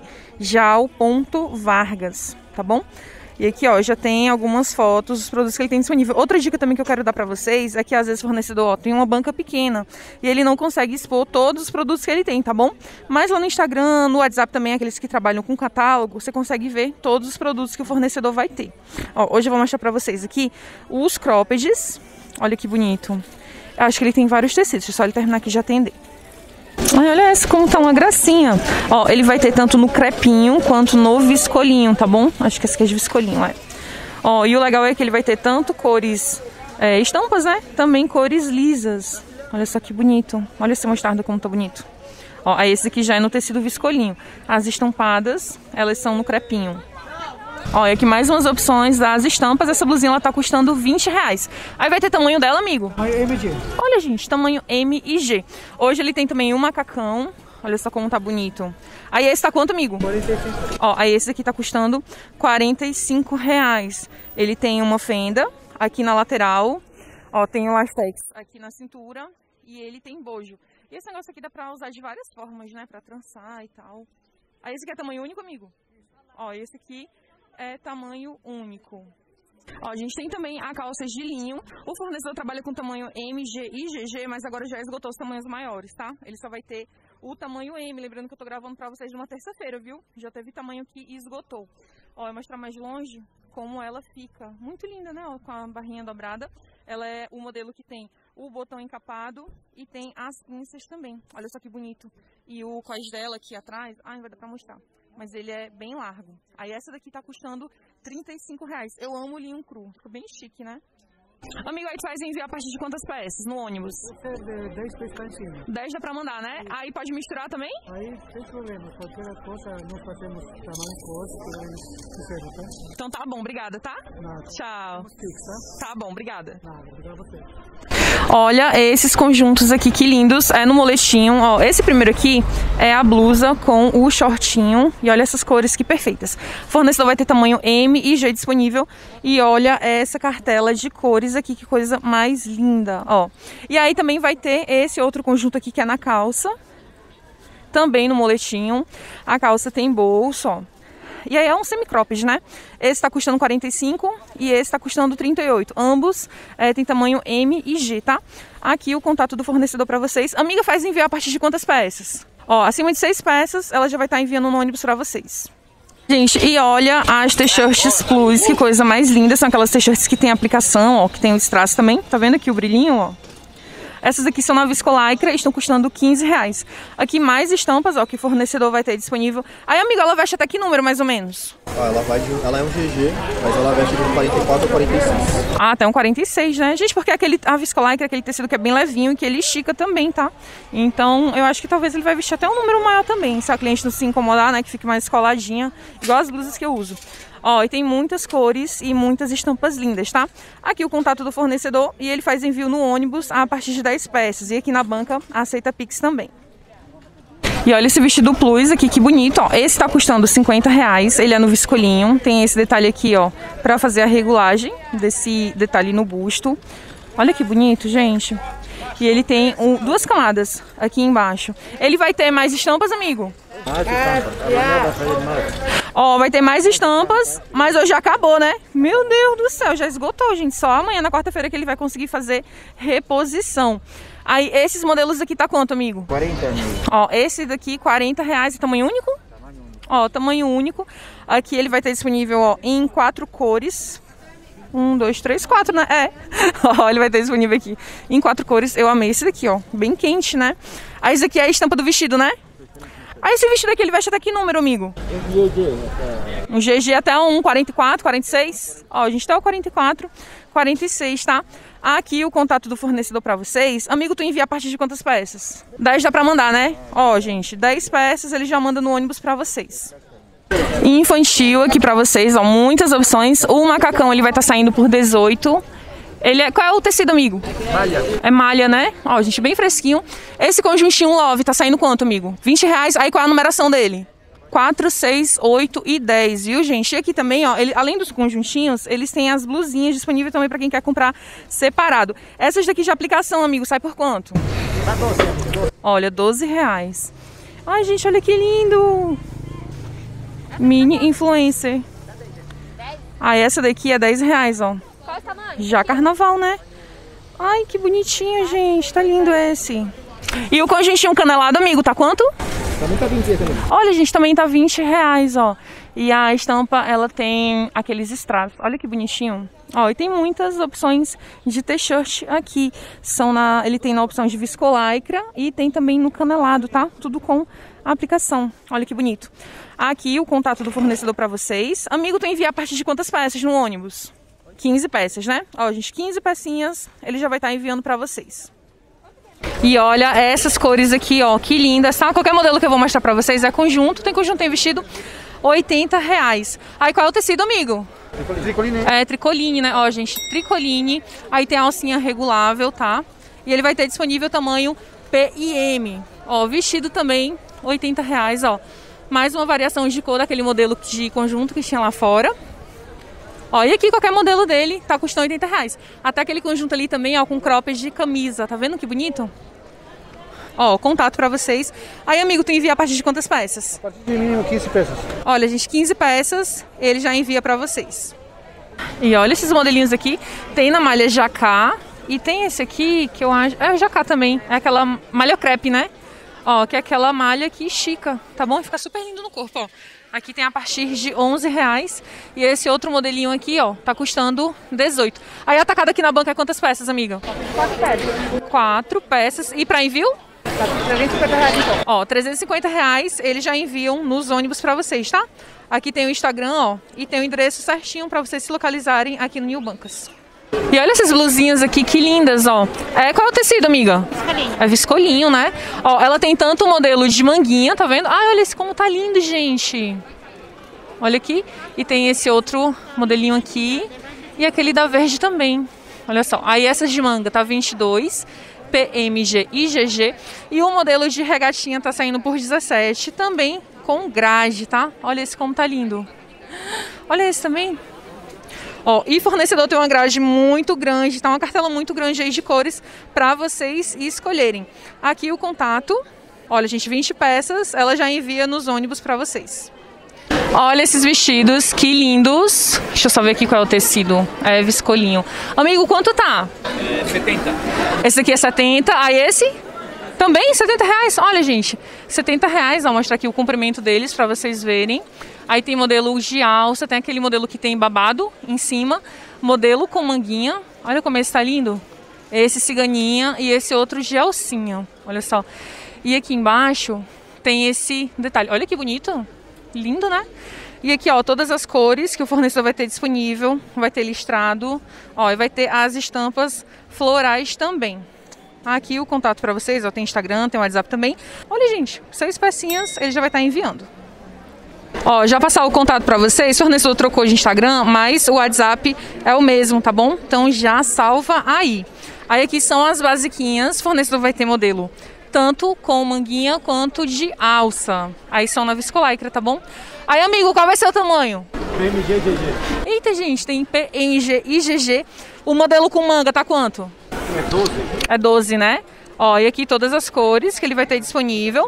S1: jal.vargas, tá bom? E aqui, ó, já tem algumas fotos dos produtos que ele tem disponível. Outra dica também que eu quero dar pra vocês é que às vezes o fornecedor, ó, tem uma banca pequena e ele não consegue expor todos os produtos que ele tem, tá bom? Mas lá no Instagram, no WhatsApp também, aqueles que trabalham com catálogo, você consegue ver todos os produtos que o fornecedor vai ter. Ó, hoje eu vou mostrar pra vocês aqui os croppeds. Olha que bonito. Eu acho que ele tem vários tecidos, é só ele terminar aqui de atender. Ai, olha essa como tá uma gracinha. Ó, ele vai ter tanto no crepinho quanto no viscolinho, tá bom? Acho que esse aqui é de viscolinho, é. Ó, e o legal é que ele vai ter tanto cores, é, estampas, né? Também cores lisas. Olha só que bonito. Olha esse mostarda como tá bonito. Ó, aí esse aqui já é no tecido viscolinho. As estampadas, elas são no crepinho. Ó, e aqui mais umas opções das estampas. Essa blusinha ela tá custando vinte reais. Aí vai ter tamanho dela, amigo?
S5: M G.
S1: Olha, gente, tamanho M e G. Hoje ele tem também um macacão. Olha só como tá bonito. Aí esse tá quanto, amigo?
S5: quarenta e cinco.
S1: Ó, aí esse aqui tá custando quarenta e cinco reais. Ele tem uma fenda aqui na lateral. Ó, tem o lastex aqui na cintura. E ele tem bojo. E esse negócio aqui dá pra usar de várias formas, né? Pra trançar e tal. Aí esse aqui é tamanho único, amigo? Ó, esse aqui é tamanho único. Ó, a gente tem também a calça de linho. O fornecedor trabalha com tamanho M, G e G G, mas agora já esgotou os tamanhos maiores, tá? Ele só vai ter o tamanho M, lembrando que eu tô gravando pra vocês numa terça-feira, viu? Já teve tamanho que esgotou. Ó, eu vou mostrar mais de longe como ela fica. Muito linda, né? Ó, com a barrinha dobrada. Ela é o modelo que tem o botão encapado e tem as pinças também. Olha só que bonito. E o cós dela aqui atrás, ai, não vai dar pra mostrar, mas ele é bem largo. Aí essa daqui tá custando trinta e cinco reais. Eu amo o linho cru, fica bem chique, né? Amigo, aí tu faz enviar a partir de quantas peças no ônibus?
S5: dez peças em cima.
S1: dez dá pra mandar, né? Aí pode misturar também?
S5: Aí, sem problema. Qualquer coisa, não fazemos tamanho forte, tá?
S1: Então tá bom, obrigada, tá?
S5: Nada.
S1: Tchau.
S5: Fixa.
S1: Tá bom, obrigada.
S5: Nada, obrigado a você.
S1: Olha esses conjuntos aqui, que lindos. É no moletinho, ó. Esse primeiro aqui é a blusa com o shortinho. E olha essas cores que perfeitas. O fornecedor vai ter tamanho M e G disponível. E olha essa cartela de cores aqui, que coisa mais linda, ó. E aí também vai ter esse outro conjunto aqui que é na calça. Também no moletinho. A calça tem bolso, ó. E aí é um semi-cropped, né? Esse tá custando quarenta e cinco e esse tá custando trinta e oito. Ambos é, tem tamanho M e G, tá? Aqui o contato do fornecedor pra vocês. Amiga, faz enviar a partir de quantas peças? Ó, acima de seis peças, ela já vai estar enviando no ônibus pra vocês. Gente, e olha as t-shirts plus, que coisa mais linda. São aquelas t-shirts que tem aplicação, ó, que tem o strass também. Tá vendo aqui o brilhinho, ó? Essas aqui são na Viscolaicra e estão custando quinze reais. Aqui mais estampas, ó, que o fornecedor vai ter disponível. Aí, amiga, ela veste até que número, mais ou menos?
S6: Ah, ela, vai de, ela é um G G, mas ela veste de quarenta e quatro a quarenta e seis.
S1: Ah, até um quarenta e seis, né? Gente, porque aquele, a Viscolaicra é aquele tecido que é bem levinho e que ele estica também, tá? Então, eu acho que talvez ele vai vestir até um número maior também, se a cliente não se incomodar, né? Que fique mais coladinha, igual as blusas que eu uso. Ó, e tem muitas cores e muitas estampas lindas, tá? Aqui o contato do fornecedor e ele faz envio no ônibus a partir de dez peças. E aqui na banca aceita Pix também. E olha esse vestido plus aqui, que bonito, ó. Esse tá custando cinquenta reais, ele é no viscolinho. Tem esse detalhe aqui, ó, pra fazer a regulagem desse detalhe no busto. Olha que bonito, gente. E ele tem um, duas camadas aqui embaixo. Ele vai ter mais estampas, amigo? Ó, vai ter mais estampas, mas hoje já acabou, né? Meu Deus do céu, já esgotou, gente. Só amanhã, na quarta-feira, que ele vai conseguir fazer reposição. Aí, esses modelos aqui tá quanto, amigo?
S6: quarenta, amigo.
S1: Ó, esse daqui, quarenta reais. Tamanho único? Tamanho único. Ó, tamanho único. Aqui ele vai ter disponível, ó, em quatro cores. Um, dois, três, quatro, né? É. Ó, ele vai ter disponível aqui em quatro cores. Eu amei esse daqui, ó. Bem quente, né? Aí, esse aqui é a estampa do vestido, né? Aí esse vestido aqui, ele veste até que número, amigo? Um G G até um quarenta e quatro, quarenta e seis. Ó, a gente tá o quarenta e quatro, quarenta e seis, tá? Aqui o contato do fornecedor pra vocês. Amigo, tu envia a partir de quantas peças? dez dá pra mandar, né? Ó, gente, dez peças ele já manda no ônibus pra vocês. Infantil aqui pra vocês, ó, muitas opções. O macacão, ele vai estar saindo por dezoito. Ele é... Qual é o tecido, amigo?
S6: Malha.
S1: É malha, né? Ó, gente, bem fresquinho. Esse conjuntinho Love tá saindo quanto, amigo? vinte reais. Aí qual é a numeração dele? quatro, seis, oito e dez, viu, gente? E aqui também, ó, ele, além dos conjuntinhos, eles têm as blusinhas disponíveis também pra quem quer comprar separado. Essas daqui de aplicação, amigo, sai por quanto? Olha, doze reais. Ai, gente, olha que lindo! Mini influencer. Ah, essa daqui é dez reais, ó.
S3: Qual o tamanho?
S1: Já carnaval, né? Ai, que bonitinho, gente. Tá lindo esse. E o conjuntinho canelado, amigo, tá quanto?
S6: Também tá vinte também.
S1: Olha, gente, também tá vinte reais, ó. E a estampa, ela tem aqueles strass. Olha que bonitinho. Ó, e tem muitas opções de t-shirt aqui. São na, ele tem na opção de viscolaicra e tem também no canelado, tá? Tudo com a aplicação. Olha que bonito. Aqui o contato do fornecedor pra vocês. Amigo, tu envia a partir de quantas peças no ônibus? quinze peças, né? Ó, gente, quinze pecinhas ele já vai estar enviando pra vocês. E olha essas cores aqui, ó, que lindas, tá? Qualquer modelo que eu vou mostrar pra vocês é conjunto. Tem conjunto, tem vestido, oitenta reais. Aí qual é o tecido, amigo?
S6: Tricoline.
S1: É, tricoline, né? Ó, gente, tricoline. Aí tem a alcinha regulável, tá? E ele vai ter disponível tamanho P e M. Ó, vestido também, oitenta reais, ó. Mais uma variação de cor daquele modelo de conjunto que tinha lá fora. Ó, e aqui qualquer modelo dele tá custando oitenta reais. Até aquele conjunto ali também, ó, com cropped de camisa. Tá vendo que bonito? Ó, contato pra vocês. Aí, amigo, tu envia a partir de quantas peças?
S6: A partir de mínimo quinze peças.
S1: Olha, gente, quinze peças, ele já envia pra vocês. E olha esses modelinhos aqui. Tem na malha jacá. E tem esse aqui que eu acho... É jacá também. É aquela malha crepe, né? Ó, que é aquela malha que estica, tá bom? E fica super lindo no corpo, ó. Aqui tem a partir de onze reais. E esse outro modelinho aqui, ó, tá custando dezoito. Aí atacado aqui na banca é quantas peças, amiga?
S3: Quatro peças.
S1: Quatro peças. E pra envio?
S3: Tá por trezentos e cinquenta reais então.
S1: Ó, trezentos e cinquenta reais eles já enviam nos ônibus pra vocês, tá? Aqui tem o Instagram, ó, e tem o endereço certinho pra vocês se localizarem aqui no New Bancas. E olha essas blusinhas aqui, que lindas, ó. É, qual é o tecido, amiga?
S3: Viscolinho.
S1: É viscolinho, né? Ó, ela tem tanto o modelo de manguinha, tá vendo? Ai, olha esse como tá lindo, gente. Olha aqui. E tem esse outro modelinho aqui. E aquele da verde também. Olha só. Aí essas de manga tá vinte e dois, P M G e G G. E o modelo de regatinha tá saindo por dezessete, também com grade, tá? Olha esse como tá lindo. Olha esse também. Ó, e fornecedor tem uma grade muito grande, tá? Uma cartela muito grande aí de cores para vocês escolherem. Aqui o contato. Olha, gente, vinte peças, ela já envia nos ônibus para vocês. Olha esses vestidos, que lindos. Deixa eu só ver aqui qual é o tecido. É viscolinho. Amigo, quanto tá?
S4: É setenta.
S1: Esse aqui é setenta. Aí esse? Também setenta reais. Olha, gente, setenta reais. Vou mostrar aqui o comprimento deles para vocês verem. Aí tem modelo de alça, tem aquele modelo que tem babado em cima. Modelo com manguinha. Olha como esse tá lindo. Esse ciganinha e esse outro de alcinha. Olha só. E aqui embaixo tem esse detalhe. Olha que bonito. Lindo, né? E aqui, ó, todas as cores que o fornecedor vai ter disponível. Vai ter listrado. Ó, e vai ter as estampas florais também. Aqui o contato para vocês, ó, tem Instagram, tem WhatsApp também. Olha, gente, seis pecinhas ele já vai estar enviando. Ó, já passar o contato para vocês, o fornecedor trocou de Instagram, mas o WhatsApp é o mesmo, tá bom? Então já salva aí. Aí aqui são as basiquinhas, o fornecedor vai ter modelo tanto com manguinha quanto de alça. Aí são na viscolaicra, tá bom? Aí, amigo, qual vai ser o tamanho?
S6: P M G e G G.
S1: Eita, gente, tem P M G e G G. O modelo com manga tá quanto?
S6: É doze.
S1: É doze, né? Ó, e aqui todas as cores que ele vai ter disponível.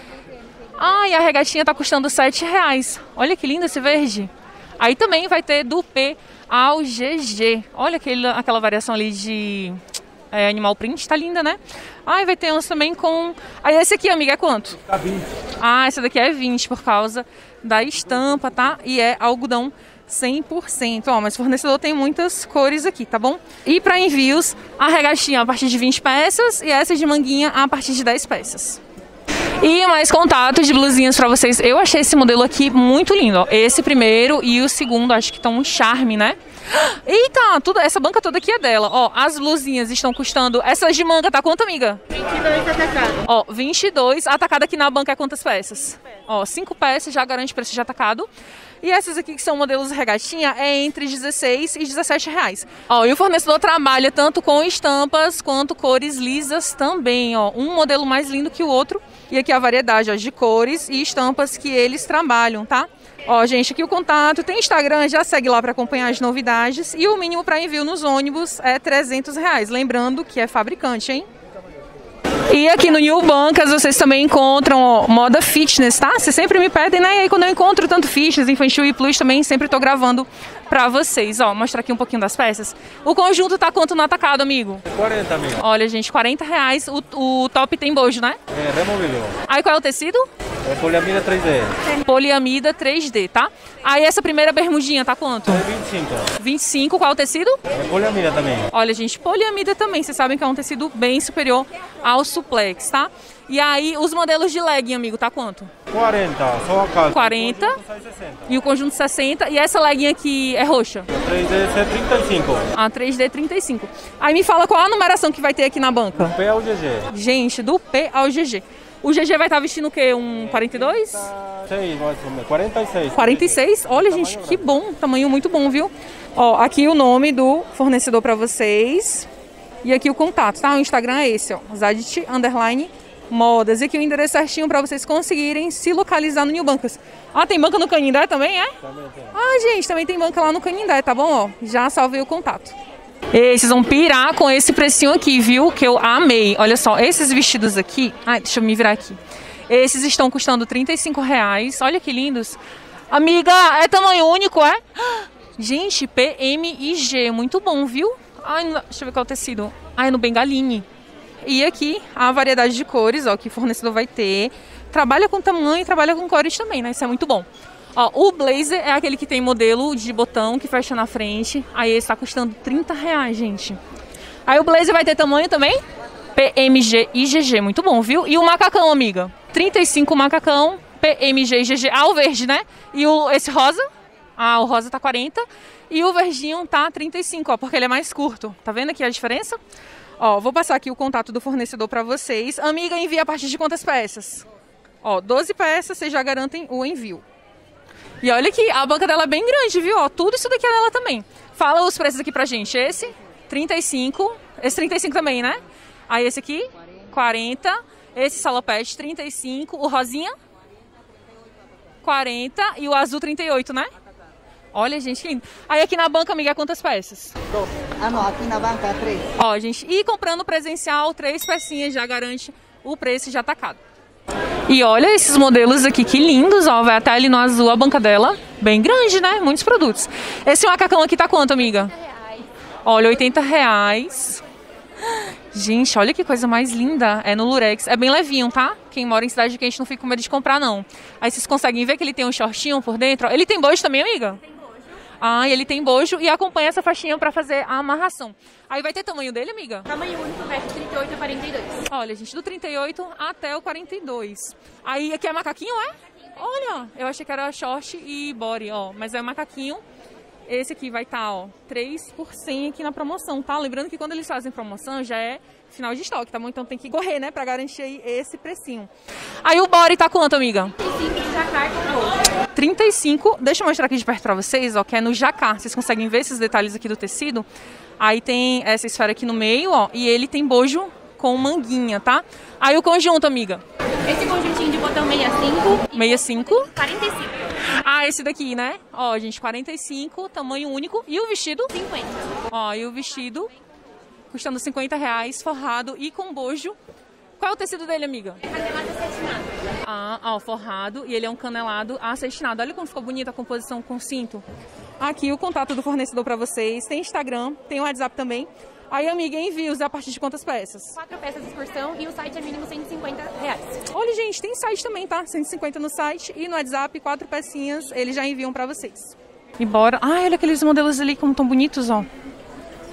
S1: Ah, e a regatinha tá custando sete reais. Olha que lindo esse verde. Aí também vai ter do P ao G G. Olha aquele, aquela variação ali de é, animal print, tá linda, né? Ah, e vai ter uns também com... Aí esse aqui, amiga, é quanto?
S6: Tá vinte.
S1: Ah, esse daqui é vinte por causa da estampa, tá? E é algodão cem por cento. Ó, mas o fornecedor tem muitas cores aqui, tá bom? E para envios, a regatinha a partir de vinte peças e essa de manguinha a partir de dez peças. E mais contatos de blusinhas pra vocês. Eu achei esse modelo aqui muito lindo, ó. Esse primeiro e o segundo, acho que estão um charme, né? Eita, tudo, essa banca toda aqui é dela. Ó, as blusinhas estão custando... Essas de manga tá quanto, amiga?
S3: vinte e dois atacado.
S1: Ó, vinte e dois. Atacado aqui na banca é quantas peças? Ó, cinco peças, já garante preço de atacado. E essas aqui que são modelos regatinha é entre dezesseis e dezessete reais. Ó, e o fornecedor trabalha tanto com estampas quanto cores lisas também, ó. Um modelo mais lindo que o outro. E aqui a variedade, ó, de cores e estampas que eles trabalham, tá? Ó, gente, aqui o contato, tem Instagram, já segue lá para acompanhar as novidades. E o mínimo para envio nos ônibus é trezentos reais. Lembrando que é fabricante, hein? E aqui no New Bancas vocês também encontram, ó, moda fitness, tá? Vocês sempre me pedem, né? E aí quando eu encontro tanto fitness, infantil e plus também, sempre tô gravando pra vocês. Ó, mostrar aqui um pouquinho das peças. O conjunto tá quanto no atacado, amigo?
S4: quarenta, amigo.
S1: Olha, gente, quarenta reais. O, o top tem bojo, né?
S4: É, removível.
S1: Aí qual é o tecido?
S4: É poliamida três D.
S1: Poliamida três D, tá? Aí essa primeira bermudinha tá quanto?
S4: É vinte e cinco.
S1: vinte e cinco, qual é o tecido?
S4: É poliamida também.
S1: Olha, gente, poliamida também, vocês sabem que é um tecido bem superior ao suplex, tá? E aí, os modelos de legging, amigo, tá quanto?
S4: quarenta, só a casa.
S1: quarenta. E o conjunto sessenta. E essa legging aqui é roxa?
S4: três D é trinta e cinco.
S1: A três D trinta e cinco. Aí me fala qual a numeração que vai ter aqui na banca.
S4: P ao G G.
S1: Gente, do P ao G G. O G G vai estar vestindo o quê? Um quarenta e dois?
S4: seis, mais ou menos. quarenta e seis.
S1: quarenta e seis? Olha, gente, que bom. Tamanho muito bom, viu? Ó, aqui o nome do fornecedor pra vocês. E aqui o contato, tá? O Instagram é esse, ó. Zadit underline modas. E aqui o endereço certinho pra vocês conseguirem se localizar no New Bancas. Ah, tem banca no Canindé também, é?
S4: Também tem.
S1: Ah, gente, também tem banca lá no Canindé, tá bom? Ó, já salvei o contato. E vocês vão pirar com esse precinho aqui, viu? Que eu amei. Olha só, esses vestidos aqui... Ai, deixa eu me virar aqui. Esses estão custando trinta e cinco reais. Olha que lindos. Amiga, é tamanho único, é? Gente, P M e G. Muito bom, viu? Ai, não... deixa eu ver qual é o tecido. Ai, no bengaline. E aqui a variedade de cores, ó, que o fornecedor vai ter. Trabalha com tamanho e trabalha com cores também, né? Isso é muito bom. Ó, o blazer é aquele que tem modelo de botão que fecha na frente. Aí esse tá custando trinta reais, gente. Aí o blazer vai ter tamanho também? P M G e G G, muito bom, viu? E o macacão, amiga? trinta e cinco macacão, P M G e G G. Ah, o verde, né? E o, esse rosa? Ah, o rosa tá quarenta. E o verdinho tá trinta e cinco, ó, porque ele é mais curto. Tá vendo aqui a diferença? Ó, vou passar aqui o contato do fornecedor pra vocês. Amiga, envia a partir de quantas peças? Ó, doze peças, vocês já garantem o envio. E olha aqui, a banca dela é bem grande, viu? Ó, tudo isso daqui é dela também. Fala os preços aqui pra gente. Esse, trinta e cinco. Esse trinta e cinco também, né? Aí esse aqui, quarenta. Esse salopete, trinta e cinco. O rosinha, quarenta. E o azul, trinta e oito, né? Olha, gente, que lindo. Aí aqui na banca, amiga, quantas peças?
S2: Ah, não, aqui na banca é três.
S1: Ó, gente, e comprando presencial, três pecinhas já garante o preço de atacado. E olha esses modelos aqui, que lindos, ó, vai até ali no azul a banca dela, bem grande, né, muitos produtos. Esse macacão aqui tá quanto, amiga? Olha, oitenta reais. Gente, olha que coisa mais linda, é no lurex, é bem levinho, tá? Quem mora em cidade quente não fica com medo de comprar, não. Aí vocês conseguem ver que ele tem um shortinho por dentro, ó. Ele tem bojo também, amiga? Tem bojo. Ah, ele tem bojo e acompanha essa faixinha pra fazer a amarração. Aí vai ter tamanho dele, amiga?
S3: Tamanho único, vai de trinta e oito a quarenta e dois.
S1: Olha, gente, do trinta e oito até o quarenta e dois. Aí aqui é macaquinho, é? Olha, eu achei que era short e body, ó. Mas é macaquinho. Esse aqui vai estar, ó, três por cem aqui na promoção, tá? Lembrando que quando eles fazem promoção já é final de estoque, tá bom? Então tem que correr, né? Pra garantir aí esse precinho. Aí o body tá quanto, amiga?
S3: trinta e cinco de jacar com bolso.
S1: trinta e cinco. Deixa eu mostrar aqui de perto pra vocês, ó, que é no jacar. Vocês conseguem ver esses detalhes aqui do tecido? Aí tem essa esfera aqui no meio, ó, e ele tem bojo com manguinha, tá? Aí o conjunto, amiga?
S3: Esse conjuntinho de botão sessenta e cinco.
S1: sessenta e cinco.
S3: quarenta e cinco.
S1: Ah, esse daqui, né? Ó, gente, quarenta e cinco, tamanho único. E o vestido?
S3: cinquenta.
S1: Ó, e o vestido custando cinquenta reais, forrado e com bojo. Qual é o tecido dele, amiga?
S3: É canelado acetinado.
S1: Ah, ó, forrado. E ele é um canelado acetinado. Olha como ficou bonita a composição com cinto. Aqui o contato do fornecedor pra vocês. Tem Instagram, tem o WhatsApp também. Aí, amiga, envios a partir de quantas peças?
S3: Quatro peças de excursão e o site é mínimo cento e cinquenta reais.
S1: Olha, gente, tem site também, tá? cento e cinquenta no site e no WhatsApp, quatro pecinhas, eles já enviam pra vocês. E bora. Ai, olha aqueles modelos ali como tão bonitos, ó.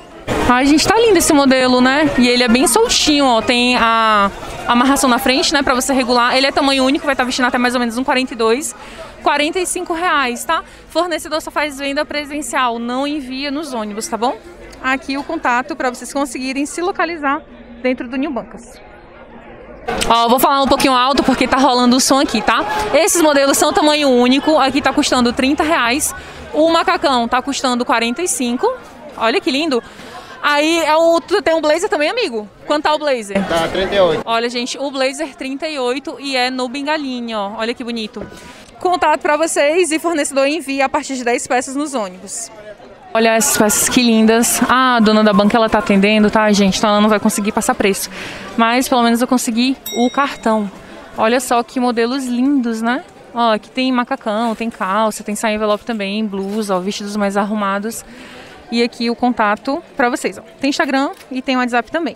S1: Ai, gente, tá lindo esse modelo, né? E ele é bem soltinho, ó. Tem a amarração na frente, né? Pra você regular. Ele é tamanho único, vai estar vestindo até mais ou menos um quarenta e dois. quarenta e cinco reais, tá? Fornecedor só faz venda presencial, não envia nos ônibus, tá bom? Aqui o contato para vocês conseguirem se localizar dentro do New Bancas. Ó, vou falar um pouquinho alto porque tá rolando o som aqui, tá? Esses modelos são tamanho único, aqui tá custando trinta reais. O macacão tá custando quarenta e cinco. Olha que lindo. Aí é o, tu tem um blazer também, amigo? Quanto tá o blazer?
S6: Tá, trinta e oito.
S1: Olha, gente, o blazer trinta e oito e é no bengalinho, ó. Olha que bonito. Contato para vocês e fornecedor envia a partir de dez peças nos ônibus. Olha essas peças que lindas. Ah, a dona da banca ela tá atendendo, tá, gente? Então ela não vai conseguir passar preço. Mas pelo menos eu consegui o cartão. Olha só que modelos lindos, né? Ó, aqui tem macacão, tem calça, tem saia envelope também, blusa, ó, vestidos mais arrumados. E aqui o contato para vocês, ó. Tem Instagram e tem WhatsApp também.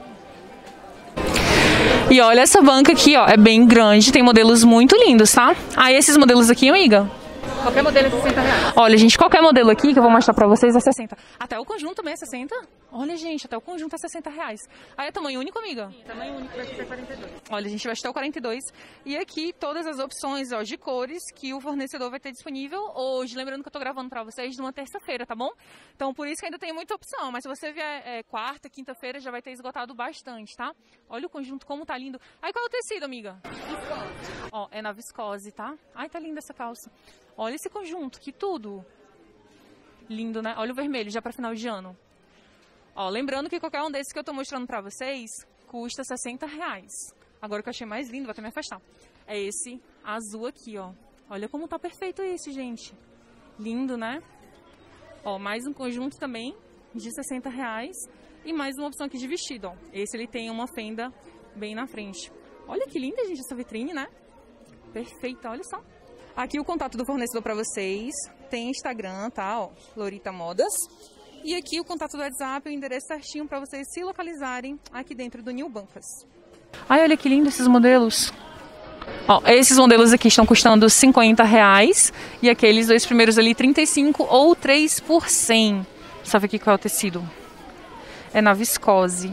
S1: E olha essa banca aqui, ó, é bem grande, tem modelos muito lindos, tá? Ah, e esses modelos aqui, amiga?
S2: Qualquer modelo é sessenta reais.
S1: Olha, gente, qualquer modelo aqui que eu vou mostrar pra vocês é sessenta. Até o conjunto também é sessenta? Olha, gente, até o conjunto é sessenta reais. Aí é tamanho único, amiga?
S2: Sim, tamanho único vai ser quarenta e dois.
S1: Olha, a gente vai até o quarenta e dois. E aqui todas as opções, ó, de cores que o fornecedor vai ter disponível hoje. Lembrando que eu tô gravando pra vocês numa terça-feira, tá bom? Então por isso que ainda tem muita opção. Mas se você vier é, quarta, quinta-feira, já vai ter esgotado bastante, tá? Olha o conjunto como tá lindo. Aí qual é o tecido, amiga? Viscose. Ó, é na viscose, tá? Ai, tá linda essa calça. Olha esse conjunto, que tudo. Lindo, né? Olha o vermelho, já pra final de ano. Ó, lembrando que qualquer um desses que eu tô mostrando pra vocês custa sessenta reais. Agora o que eu achei mais lindo, vou até me afastar, é esse azul aqui, ó. Olha como tá perfeito esse, gente. Lindo, né? Ó, mais um conjunto também de sessenta reais. E mais uma opção aqui de vestido, ó. Esse ele tem uma fenda bem na frente. Olha que linda, gente, essa vitrine, né? Perfeita, olha só. Aqui o contato do fornecedor para vocês. Tem Instagram, tá? Ó, Lorita Modas. E aqui o contato do WhatsApp, o endereço certinho para vocês se localizarem aqui dentro do New Bancas. Ai, olha que lindo esses modelos. Ó, esses modelos aqui estão custando cinquenta reais. E aqueles dois primeiros ali, trinta e cinco ou três por cem. Sabe aqui qual é o tecido? É na viscose.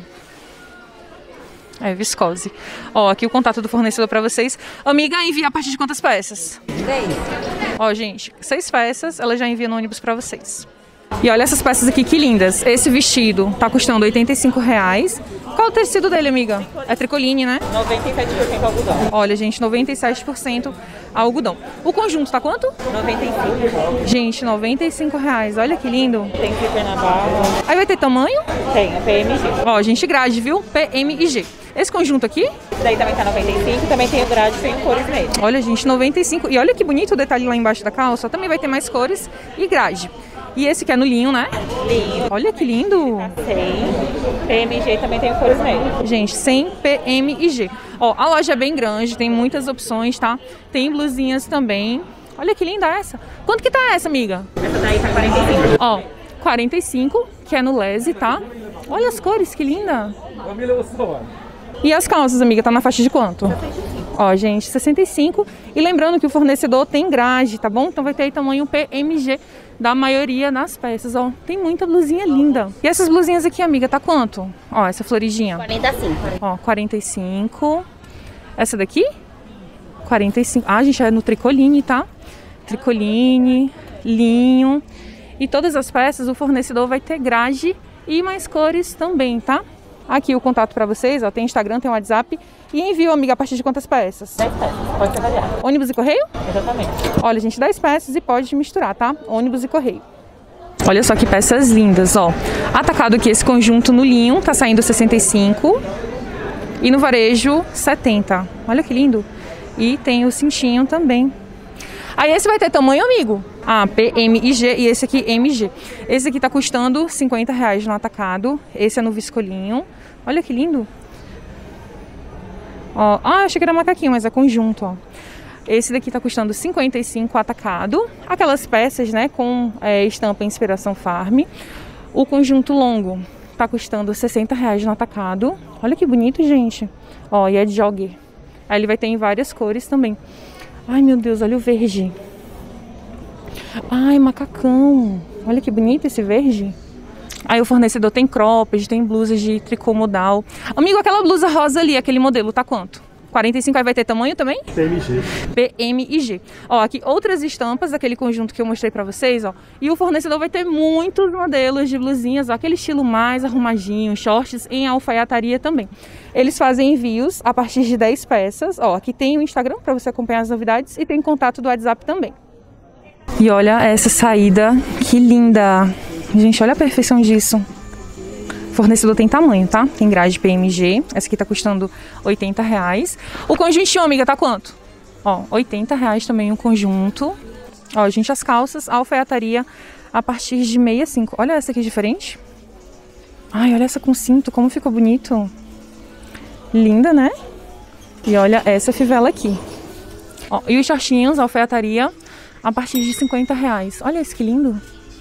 S1: É, viscose. Ó, aqui o contato do fornecedor pra vocês. Amiga, envia a partir de quantas peças?
S2: dez.
S1: Ó, gente, seis peças, ela já envia no ônibus pra vocês. E olha essas peças aqui, que lindas. Esse vestido tá custando oitenta e cinco reais. Qual é o tecido dele, amiga? É tricoline, né?
S2: noventa e sete por cento algodão.
S1: Olha, gente, noventa e sete por cento algodão. O conjunto tá quanto?
S2: noventa e cinco.
S1: Gente, noventa e cinco reais. Olha que lindo.
S2: Tem zíper na barra.
S1: Aí vai ter tamanho?
S2: Tem, P M G.
S1: Ó, gente, grade, viu? P M e G. Esse conjunto aqui?
S2: Esse daí também tá noventa e cinco, também tem o grade, tem cores nele.
S1: Olha, gente, noventa e cinco. E olha que bonito o detalhe lá embaixo da calça. Também vai ter mais cores e grade. E esse que é no linho, né?
S2: Linho.
S1: Olha que lindo.
S2: cem. P M G também tem cores nele.
S1: Gente, cem, P M e G. Ó, a loja é bem grande, tem muitas opções, tá? Tem blusinhas também. Olha que linda essa. Quanto que tá essa, amiga?
S2: Essa daí tá quarenta e cinco.
S1: Ó, quarenta e cinco, que é no lese, tá? Olha as cores, que linda. E as calças, amiga, tá na faixa de quanto? Ó, gente, sessenta e cinco. E lembrando que o fornecedor tem grade, tá bom? Então vai ter aí tamanho P M G da maioria das peças, ó. Tem muita blusinha linda. E essas blusinhas aqui, amiga, tá quanto? Ó, essa floridinha.
S3: quarenta e cinco.
S1: Ó, quarenta e cinco. Essa daqui? quarenta e cinco. Ah, gente, é no tricoline, tá? Tricoline, linho. E todas as peças o fornecedor vai ter grade e mais cores também, tá? Aqui o contato pra vocês, ó, tem Instagram, tem WhatsApp. E envio, amiga, a partir de quantas peças?
S2: dez peças, pode ser variado.
S1: Ônibus e correio?
S2: Exatamente.
S1: Olha, gente, dez peças e pode misturar, tá? Ônibus e correio. Olha só que peças lindas, ó. Atacado aqui, esse conjunto no linho, tá saindo sessenta e cinco. E no varejo, setenta. Olha que lindo. E tem o cintinho também. Aí esse vai ter tamanho, amigo? Ah, P, M e G. E esse aqui, M G. Esse aqui tá custando cinquenta reais no atacado. Esse é no viscolinho. Olha que lindo. Ó, ah, eu achei que era macaquinho, mas é conjunto, ó. Esse daqui tá custando cinquenta e cinco atacado. Aquelas peças, né, com é, estampa Inspiração Farm. O conjunto longo tá custando sessenta reais no atacado. Olha que bonito, gente. Ó, e é de jogger. Aí ele vai ter em várias cores também. Ai, meu Deus, olha o verde. Ai, macacão. Olha que bonito esse verde. Aí o fornecedor tem cropped, tem blusas de tricô modal. Amigo, aquela blusa rosa ali, aquele modelo, tá quanto? quarenta e cinco, aí vai ter tamanho também?
S4: P M G.
S1: P M e G. Ó, aqui outras estampas daquele conjunto que eu mostrei pra vocês, ó. E o fornecedor vai ter muitos modelos de blusinhas, ó, aquele estilo mais arrumadinho, shorts em alfaiataria também. Eles fazem envios a partir de dez peças. Ó, aqui tem o Instagram pra você acompanhar as novidades e tem contato do WhatsApp também. E olha essa saída, que linda! Gente, olha a perfeição disso. O fornecedor tem tamanho, tá? Tem grade P M G. Essa aqui tá custando oitenta reais. O conjuntinho, amiga, tá quanto? Ó, oitenta reais também o conjunto. Ó, gente, as calças, a alfaiataria a partir de sessenta e cinco. Olha essa aqui diferente. Ai, olha essa com cinto, como ficou bonito. Linda, né? E olha essa fivela aqui. Ó, e os shortinhos, a alfaiataria a partir de cinquenta reais. Olha esse que lindo.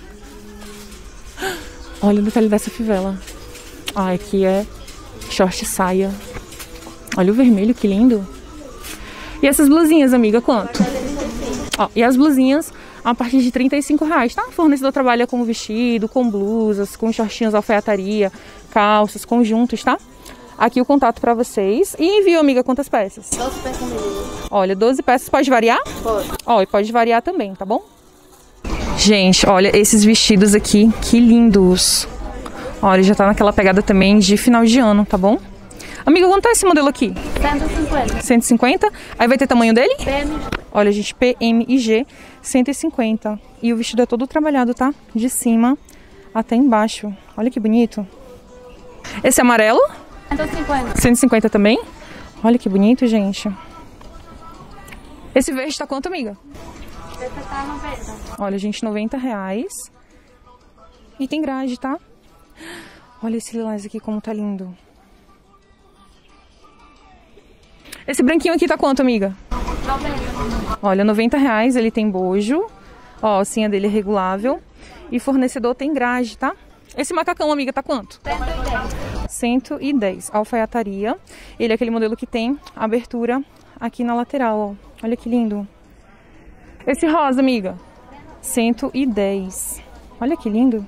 S1: Olha o detalhe dessa fivela. Ah, aqui é short saia. Olha o vermelho, que lindo. E essas blusinhas, amiga, quanto? Ó, e as blusinhas a partir de trinta e cinco reais, tá? O fornecedor trabalha com vestido, com blusas, com shortinhos, alfaiataria, calças, conjuntos, tá? Aqui o contato pra vocês. E envio, amiga, quantas peças?
S3: doze peças mesmo.
S1: Olha, doze peças. Pode variar?
S3: Pode.
S1: Ó, e pode variar também, tá bom? Gente, olha esses vestidos aqui, que lindos. Olha, já tá naquela pegada também de final de ano, tá bom? Amiga, quanto é esse modelo aqui?
S3: cento e cinquenta.
S1: cento e cinquenta? Aí vai ter tamanho dele?
S3: P M G.
S1: Olha, gente, P M e G, cento e cinquenta. E o vestido é todo trabalhado, tá? De cima até embaixo. Olha que bonito. Esse amarelo?
S3: cento e cinquenta.
S1: cento e cinquenta também? Olha que bonito, gente. Esse verde tá quanto, amiga?
S3: Esse tá noventa.
S1: Olha, gente, noventa reais. E tem grade, tá? Olha esse lilás aqui, como tá lindo. Esse branquinho aqui tá quanto, amiga?
S3: noventa.
S1: Olha, noventa reais, ele tem bojo. Ó, a alcinha dele é regulável. E fornecedor tem grade, tá? Esse macacão, amiga, tá quanto?
S3: cento e dez.
S1: cento e dez. Alfaiataria. Ele é aquele modelo que tem abertura aqui na lateral, ó. Olha que lindo. Esse rosa, amiga? cento e dez. Olha que lindo.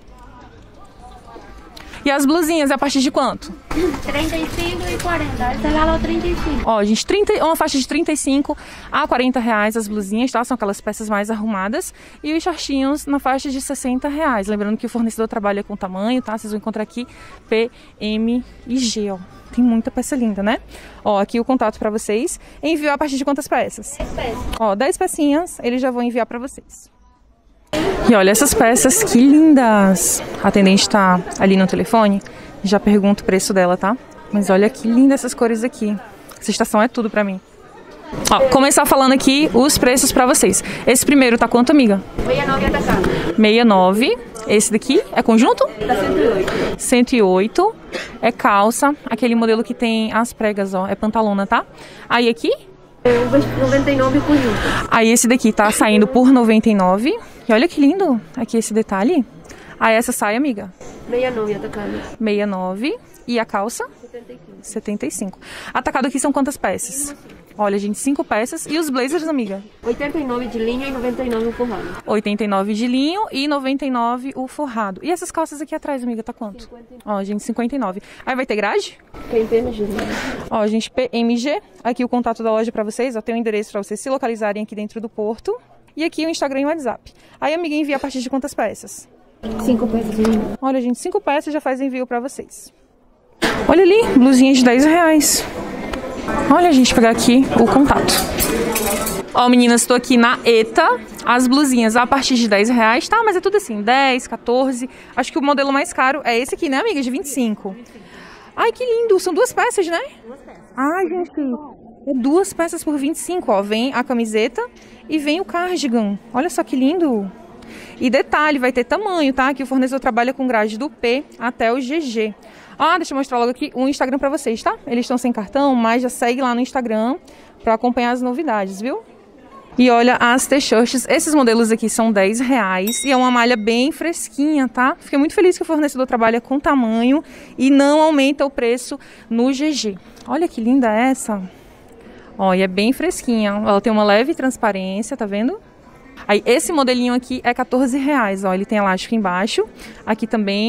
S1: E as blusinhas, a partir de quanto?
S3: trinta e cinco e quarenta. Esse é valor trinta e cinco.
S1: Ó, gente, trinta, uma faixa de trinta e cinco a quarenta reais as blusinhas, tá? São aquelas peças mais arrumadas. E os shortinhos na faixa de sessenta reais. Lembrando que o fornecedor trabalha com tamanho, tá? Vocês vão encontrar aqui P, M e G, ó. Tem muita peça linda, né? Ó, aqui o contato pra vocês. Enviou a partir de quantas peças?
S3: dez peças.
S1: Ó, dez pecinhas, eles já vão enviar pra vocês. E olha essas peças, que lindas! A atendente tá ali no telefone, já pergunto o preço dela, tá? Mas olha que lindas essas cores aqui. Essa estação é tudo pra mim. Ó, começar falando aqui os preços pra vocês. Esse primeiro tá quanto, amiga?
S3: sessenta e nove atacado.
S1: sessenta e nove. Esse daqui é conjunto?
S3: Tá cento e oito.
S1: cento e oito. É calça, aquele modelo que tem as pregas, ó. É pantalona, tá? Aí aqui?
S3: noventa e nove conjunto.
S1: Aí esse daqui tá saindo por noventa e nove. E olha que lindo aqui esse detalhe. Aí essa saia, amiga?
S3: sessenta e nove atacado.
S1: sessenta e nove. E a calça?
S3: setenta e cinco.
S1: setenta e cinco. Atacado aqui são quantas peças? Olha, gente, cinco peças. E os blazers, amiga?
S3: oitenta e nove de linha e noventa e nove o forrado.
S1: oitenta e nove de linho e noventa e nove o forrado. E essas calças aqui atrás, amiga, tá quanto? Ó, gente, cinquenta e nove. Aí vai ter grade?
S3: Tem P M G.
S1: Ó, gente, P M G. Aqui o contato da loja pra vocês. Ó, tem o endereço pra vocês se localizarem aqui dentro do porto. E aqui o Instagram e o WhatsApp. Aí, amiga, envia a partir de quantas peças?
S3: Cinco peças.
S1: Olha, gente, cinco peças já faz envio pra vocês. Olha ali, blusinha de dez reais. Olha, gente, pegar aqui o contato. Ó, meninas, estou aqui na ETA. As blusinhas a partir de dez reais, tá? Mas é tudo assim, dez, quatorze. Acho que o modelo mais caro é esse aqui, né, amiga? De vinte e cinco. Ai, que lindo. São duas peças, né? Duas peças. Ai, gente, é duas peças por vinte e cinco, ó. Vem a camiseta e vem o cardigan. Olha só que lindo. E detalhe, vai ter tamanho, tá? Que o fornecedor trabalha com grade do P até o G G. Ah, deixa eu mostrar logo aqui o Instagram pra vocês, tá? Eles estão sem cartão, mas já segue lá no Instagram pra acompanhar as novidades, viu? E olha as t-shirts, esses modelos aqui são dez reais e é uma malha bem fresquinha, tá? Fiquei muito feliz que o fornecedor trabalha com tamanho e não aumenta o preço no G G. Olha que linda essa! Ó, e é bem fresquinha, ela tem uma leve transparência, tá vendo? Aí esse modelinho aqui é quatorze reais, ó, ele tem elástico embaixo, aqui também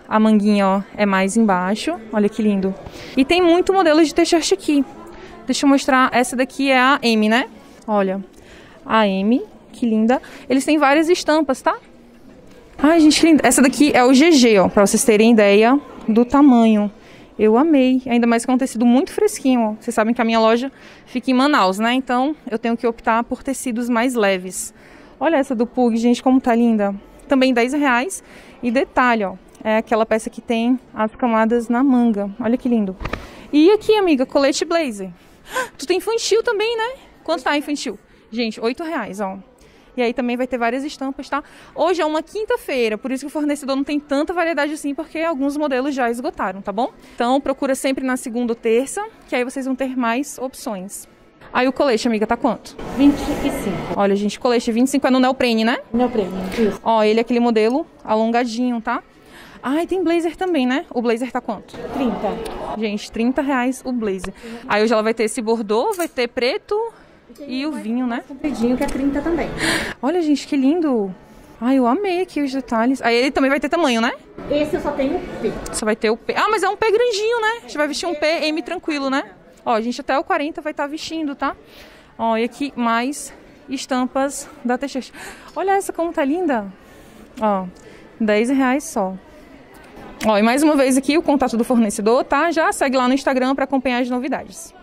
S1: A manguinha, ó, é mais embaixo. Olha que lindo. E tem muito modelo de t-shirt aqui. Deixa eu mostrar. Essa daqui é a M, né? Olha. A M. Que linda. Eles têm várias estampas, tá? Ai, gente, que linda. Essa daqui é o G G, ó. Pra vocês terem ideia do tamanho. Eu amei. Ainda mais que é um tecido muito fresquinho, ó. Vocês sabem que a minha loja fica em Manaus, né? Então, eu tenho que optar por tecidos mais leves. Olha essa do Pug, gente, como tá linda. Também dez reais. E detalhe, ó. É aquela peça que tem as camadas na manga. Olha que lindo. E aqui, amiga, colete blazer. Tu tem infantil também, né? Quanto tá infantil? Gente, oito reais, ó. E aí também vai ter várias estampas, tá? Hoje é uma quinta-feira, por isso que o fornecedor não tem tanta variedade assim, porque alguns modelos já esgotaram, tá bom? Então procura sempre na segunda ou terça, que aí vocês vão ter mais opções. Aí o colete, amiga, tá quanto?
S7: vinte e cinco.
S1: Olha, gente, colete vinte e cinco é no neoprene, né?
S7: Neoprene, isso.
S1: Ó, ele é aquele modelo alongadinho, tá? Ah, e tem blazer também, né? O blazer tá quanto?
S7: trinta.
S1: Gente, trinta reais o blazer. Aí hoje ela vai ter esse bordô, vai ter preto e o vinho, né?
S7: Compridinho, que é trinta também.
S1: Olha, gente, que lindo. Ai, eu amei aqui os detalhes. Aí ele também vai ter tamanho, né?
S7: Esse eu só tenho P.
S1: Só vai ter o P. Ah, mas é um P grandinho, né? A gente vai vestir um P M tranquilo, né? Ó, a gente até o quarenta vai estar vestindo, tá? Ó, e aqui mais estampas da t-shirt. Olha essa como tá linda. Ó, dez reais só. Ó, e mais uma vez aqui o contato do fornecedor, tá? Já segue lá no Instagram para acompanhar as novidades.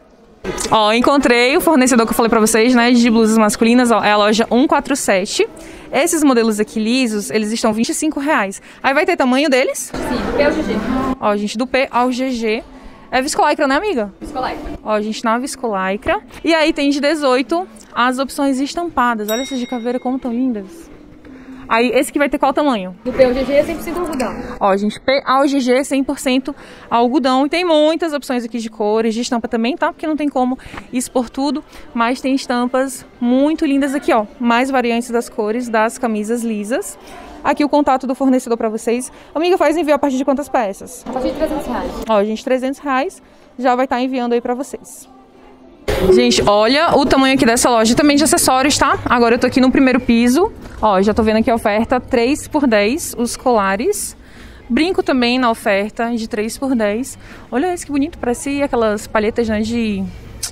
S1: Ó, encontrei o fornecedor que eu falei pra vocês, né, de blusas masculinas, ó, é a loja cento e quarenta e sete. Esses modelos aqui lisos, eles estão vinte e cinco reais. Aí vai ter tamanho deles?
S7: Sim, do P ao G G.
S1: Ó, gente, do P ao G G. É viscolaicra, né, amiga?
S7: Viscolaicra.
S1: Ó, gente, na viscolaicra. E aí tem de dezoito as opções estampadas. Olha essas de caveira como tão lindas. Aí, esse que vai ter qual tamanho?
S7: Do P ao G G é cem por cento algodão.
S1: Ó, gente, P ao G G, cem por cento algodão. E tem muitas opções aqui de cores, de estampa também, tá? Porque não tem como expor tudo. Mas tem estampas muito lindas aqui, ó. Mais variantes das cores das camisas lisas. Aqui o contato do fornecedor pra vocês. Amiga, faz envio a partir de quantas peças?
S7: A partir de trezentos reais.
S1: Ó, gente, trezentos reais já vai estar enviando aí pra vocês. Gente, olha o tamanho aqui dessa loja também de acessórios, tá? Agora eu tô aqui no primeiro piso. Ó, já tô vendo aqui a oferta três por dez, os colares. Brinco também na oferta de três por dez. Olha esse que bonito, parece aquelas palhetas, né, de,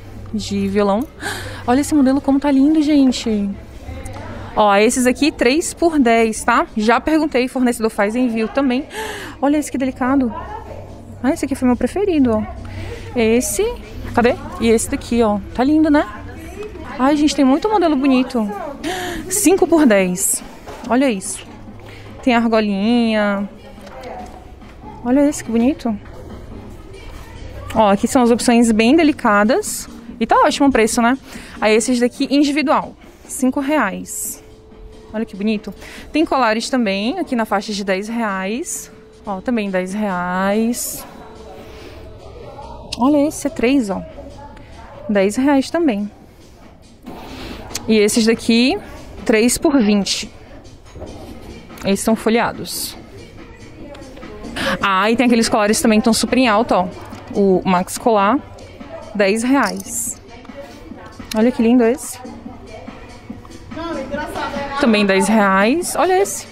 S1: de violão. Olha esse modelo como tá lindo, gente. Ó, esses aqui três por dez, tá? Já perguntei, fornecedor faz envio também. Olha esse que delicado. Ah, esse aqui foi meu preferido, ó. Esse... Cadê? E esse daqui, ó. Tá lindo, né? Ai, gente, tem muito modelo bonito. cinco por dez. Olha isso. Tem argolinha. Olha esse, que bonito. Ó, aqui são as opções bem delicadas. E tá ótimo o preço, né? Aí esses daqui individual. cinco reais. Olha que bonito. Tem colares também, aqui na faixa de dez reais. Ó, também dez reais. Olha esse, é três, ó. dez reais também. E esses daqui, três por vinte. Esses são folheados. Ah, e tem aqueles colares também que estão super em alta, ó. O Max Colar, dez reais. Olha que lindo esse. Também dez reais. Olha esse.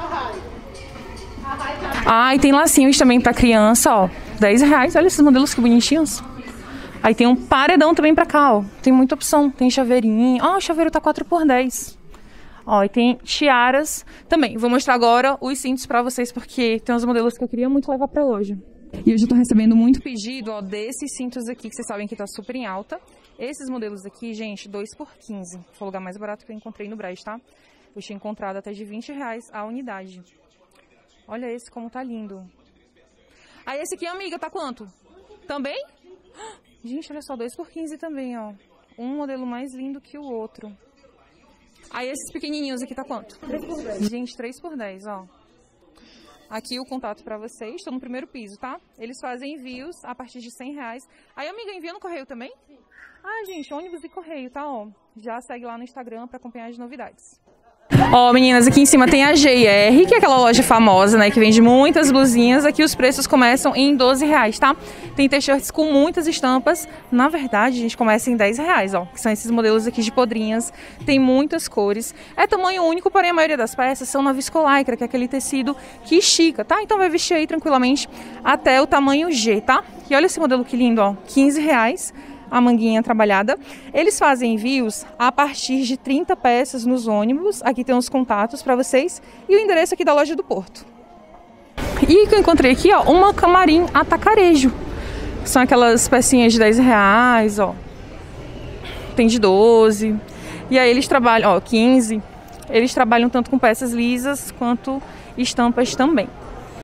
S1: Ah, e tem lacinhos também pra criança, ó. dez reais. Olha esses modelos que bonitinhos. Aí tem um paredão também pra cá, ó. Tem muita opção. Tem chaveirinho. Ó, o chaveiro tá quatro por dez. Ó, e tem tiaras também. Vou mostrar agora os cintos pra vocês, porque tem uns modelos que eu queria muito levar pra loja. E hoje eu tô recebendo muito pedido, ó, desses cintos aqui, que vocês sabem que tá super em alta. Esses modelos aqui, gente, dois por quinze. Foi o lugar mais barato que eu encontrei no Brás, tá? Eu tinha encontrado até de vinte reais a unidade. Olha esse como tá lindo. Aí esse aqui, amiga, tá quanto? Também? Gente, olha só, dois por quinze também, ó. Um modelo mais lindo que o outro. Aí esses pequenininhos aqui tá quanto? três por dez. Gente, três por dez, ó. Aqui o contato pra vocês, estou no primeiro piso, tá? Eles fazem envios a partir de cem reais. Aí, amiga, envia no correio também? Sim. Ah, gente, ônibus e correio, tá? Ó, já segue lá no Instagram pra acompanhar as novidades. Ó, meninas, aqui em cima tem a G R, que é aquela loja famosa, né, que vende muitas blusinhas. Aqui os preços começam em doze reais, tá? Tem t-shirts com muitas estampas. Na verdade, a gente começa em dez reais, ó, que são esses modelos aqui de podrinhas. Tem muitas cores. É tamanho único, porém a maioria das peças são na viscolaicra, que é aquele tecido que estica, tá? Então vai vestir aí tranquilamente até o tamanho G, tá? E olha esse modelo que lindo, ó, quinze reais. A manguinha trabalhada. Eles fazem envios a partir de trinta peças nos ônibus. Aqui tem os contatos para vocês e o endereço aqui da loja do Porto. E que eu encontrei aqui, ó, uma camarim atacarejo. São aquelas pecinhas de dez reais, ó. Tem de doze. E aí eles trabalham, ó, quinze. Eles trabalham tanto com peças lisas quanto estampas também.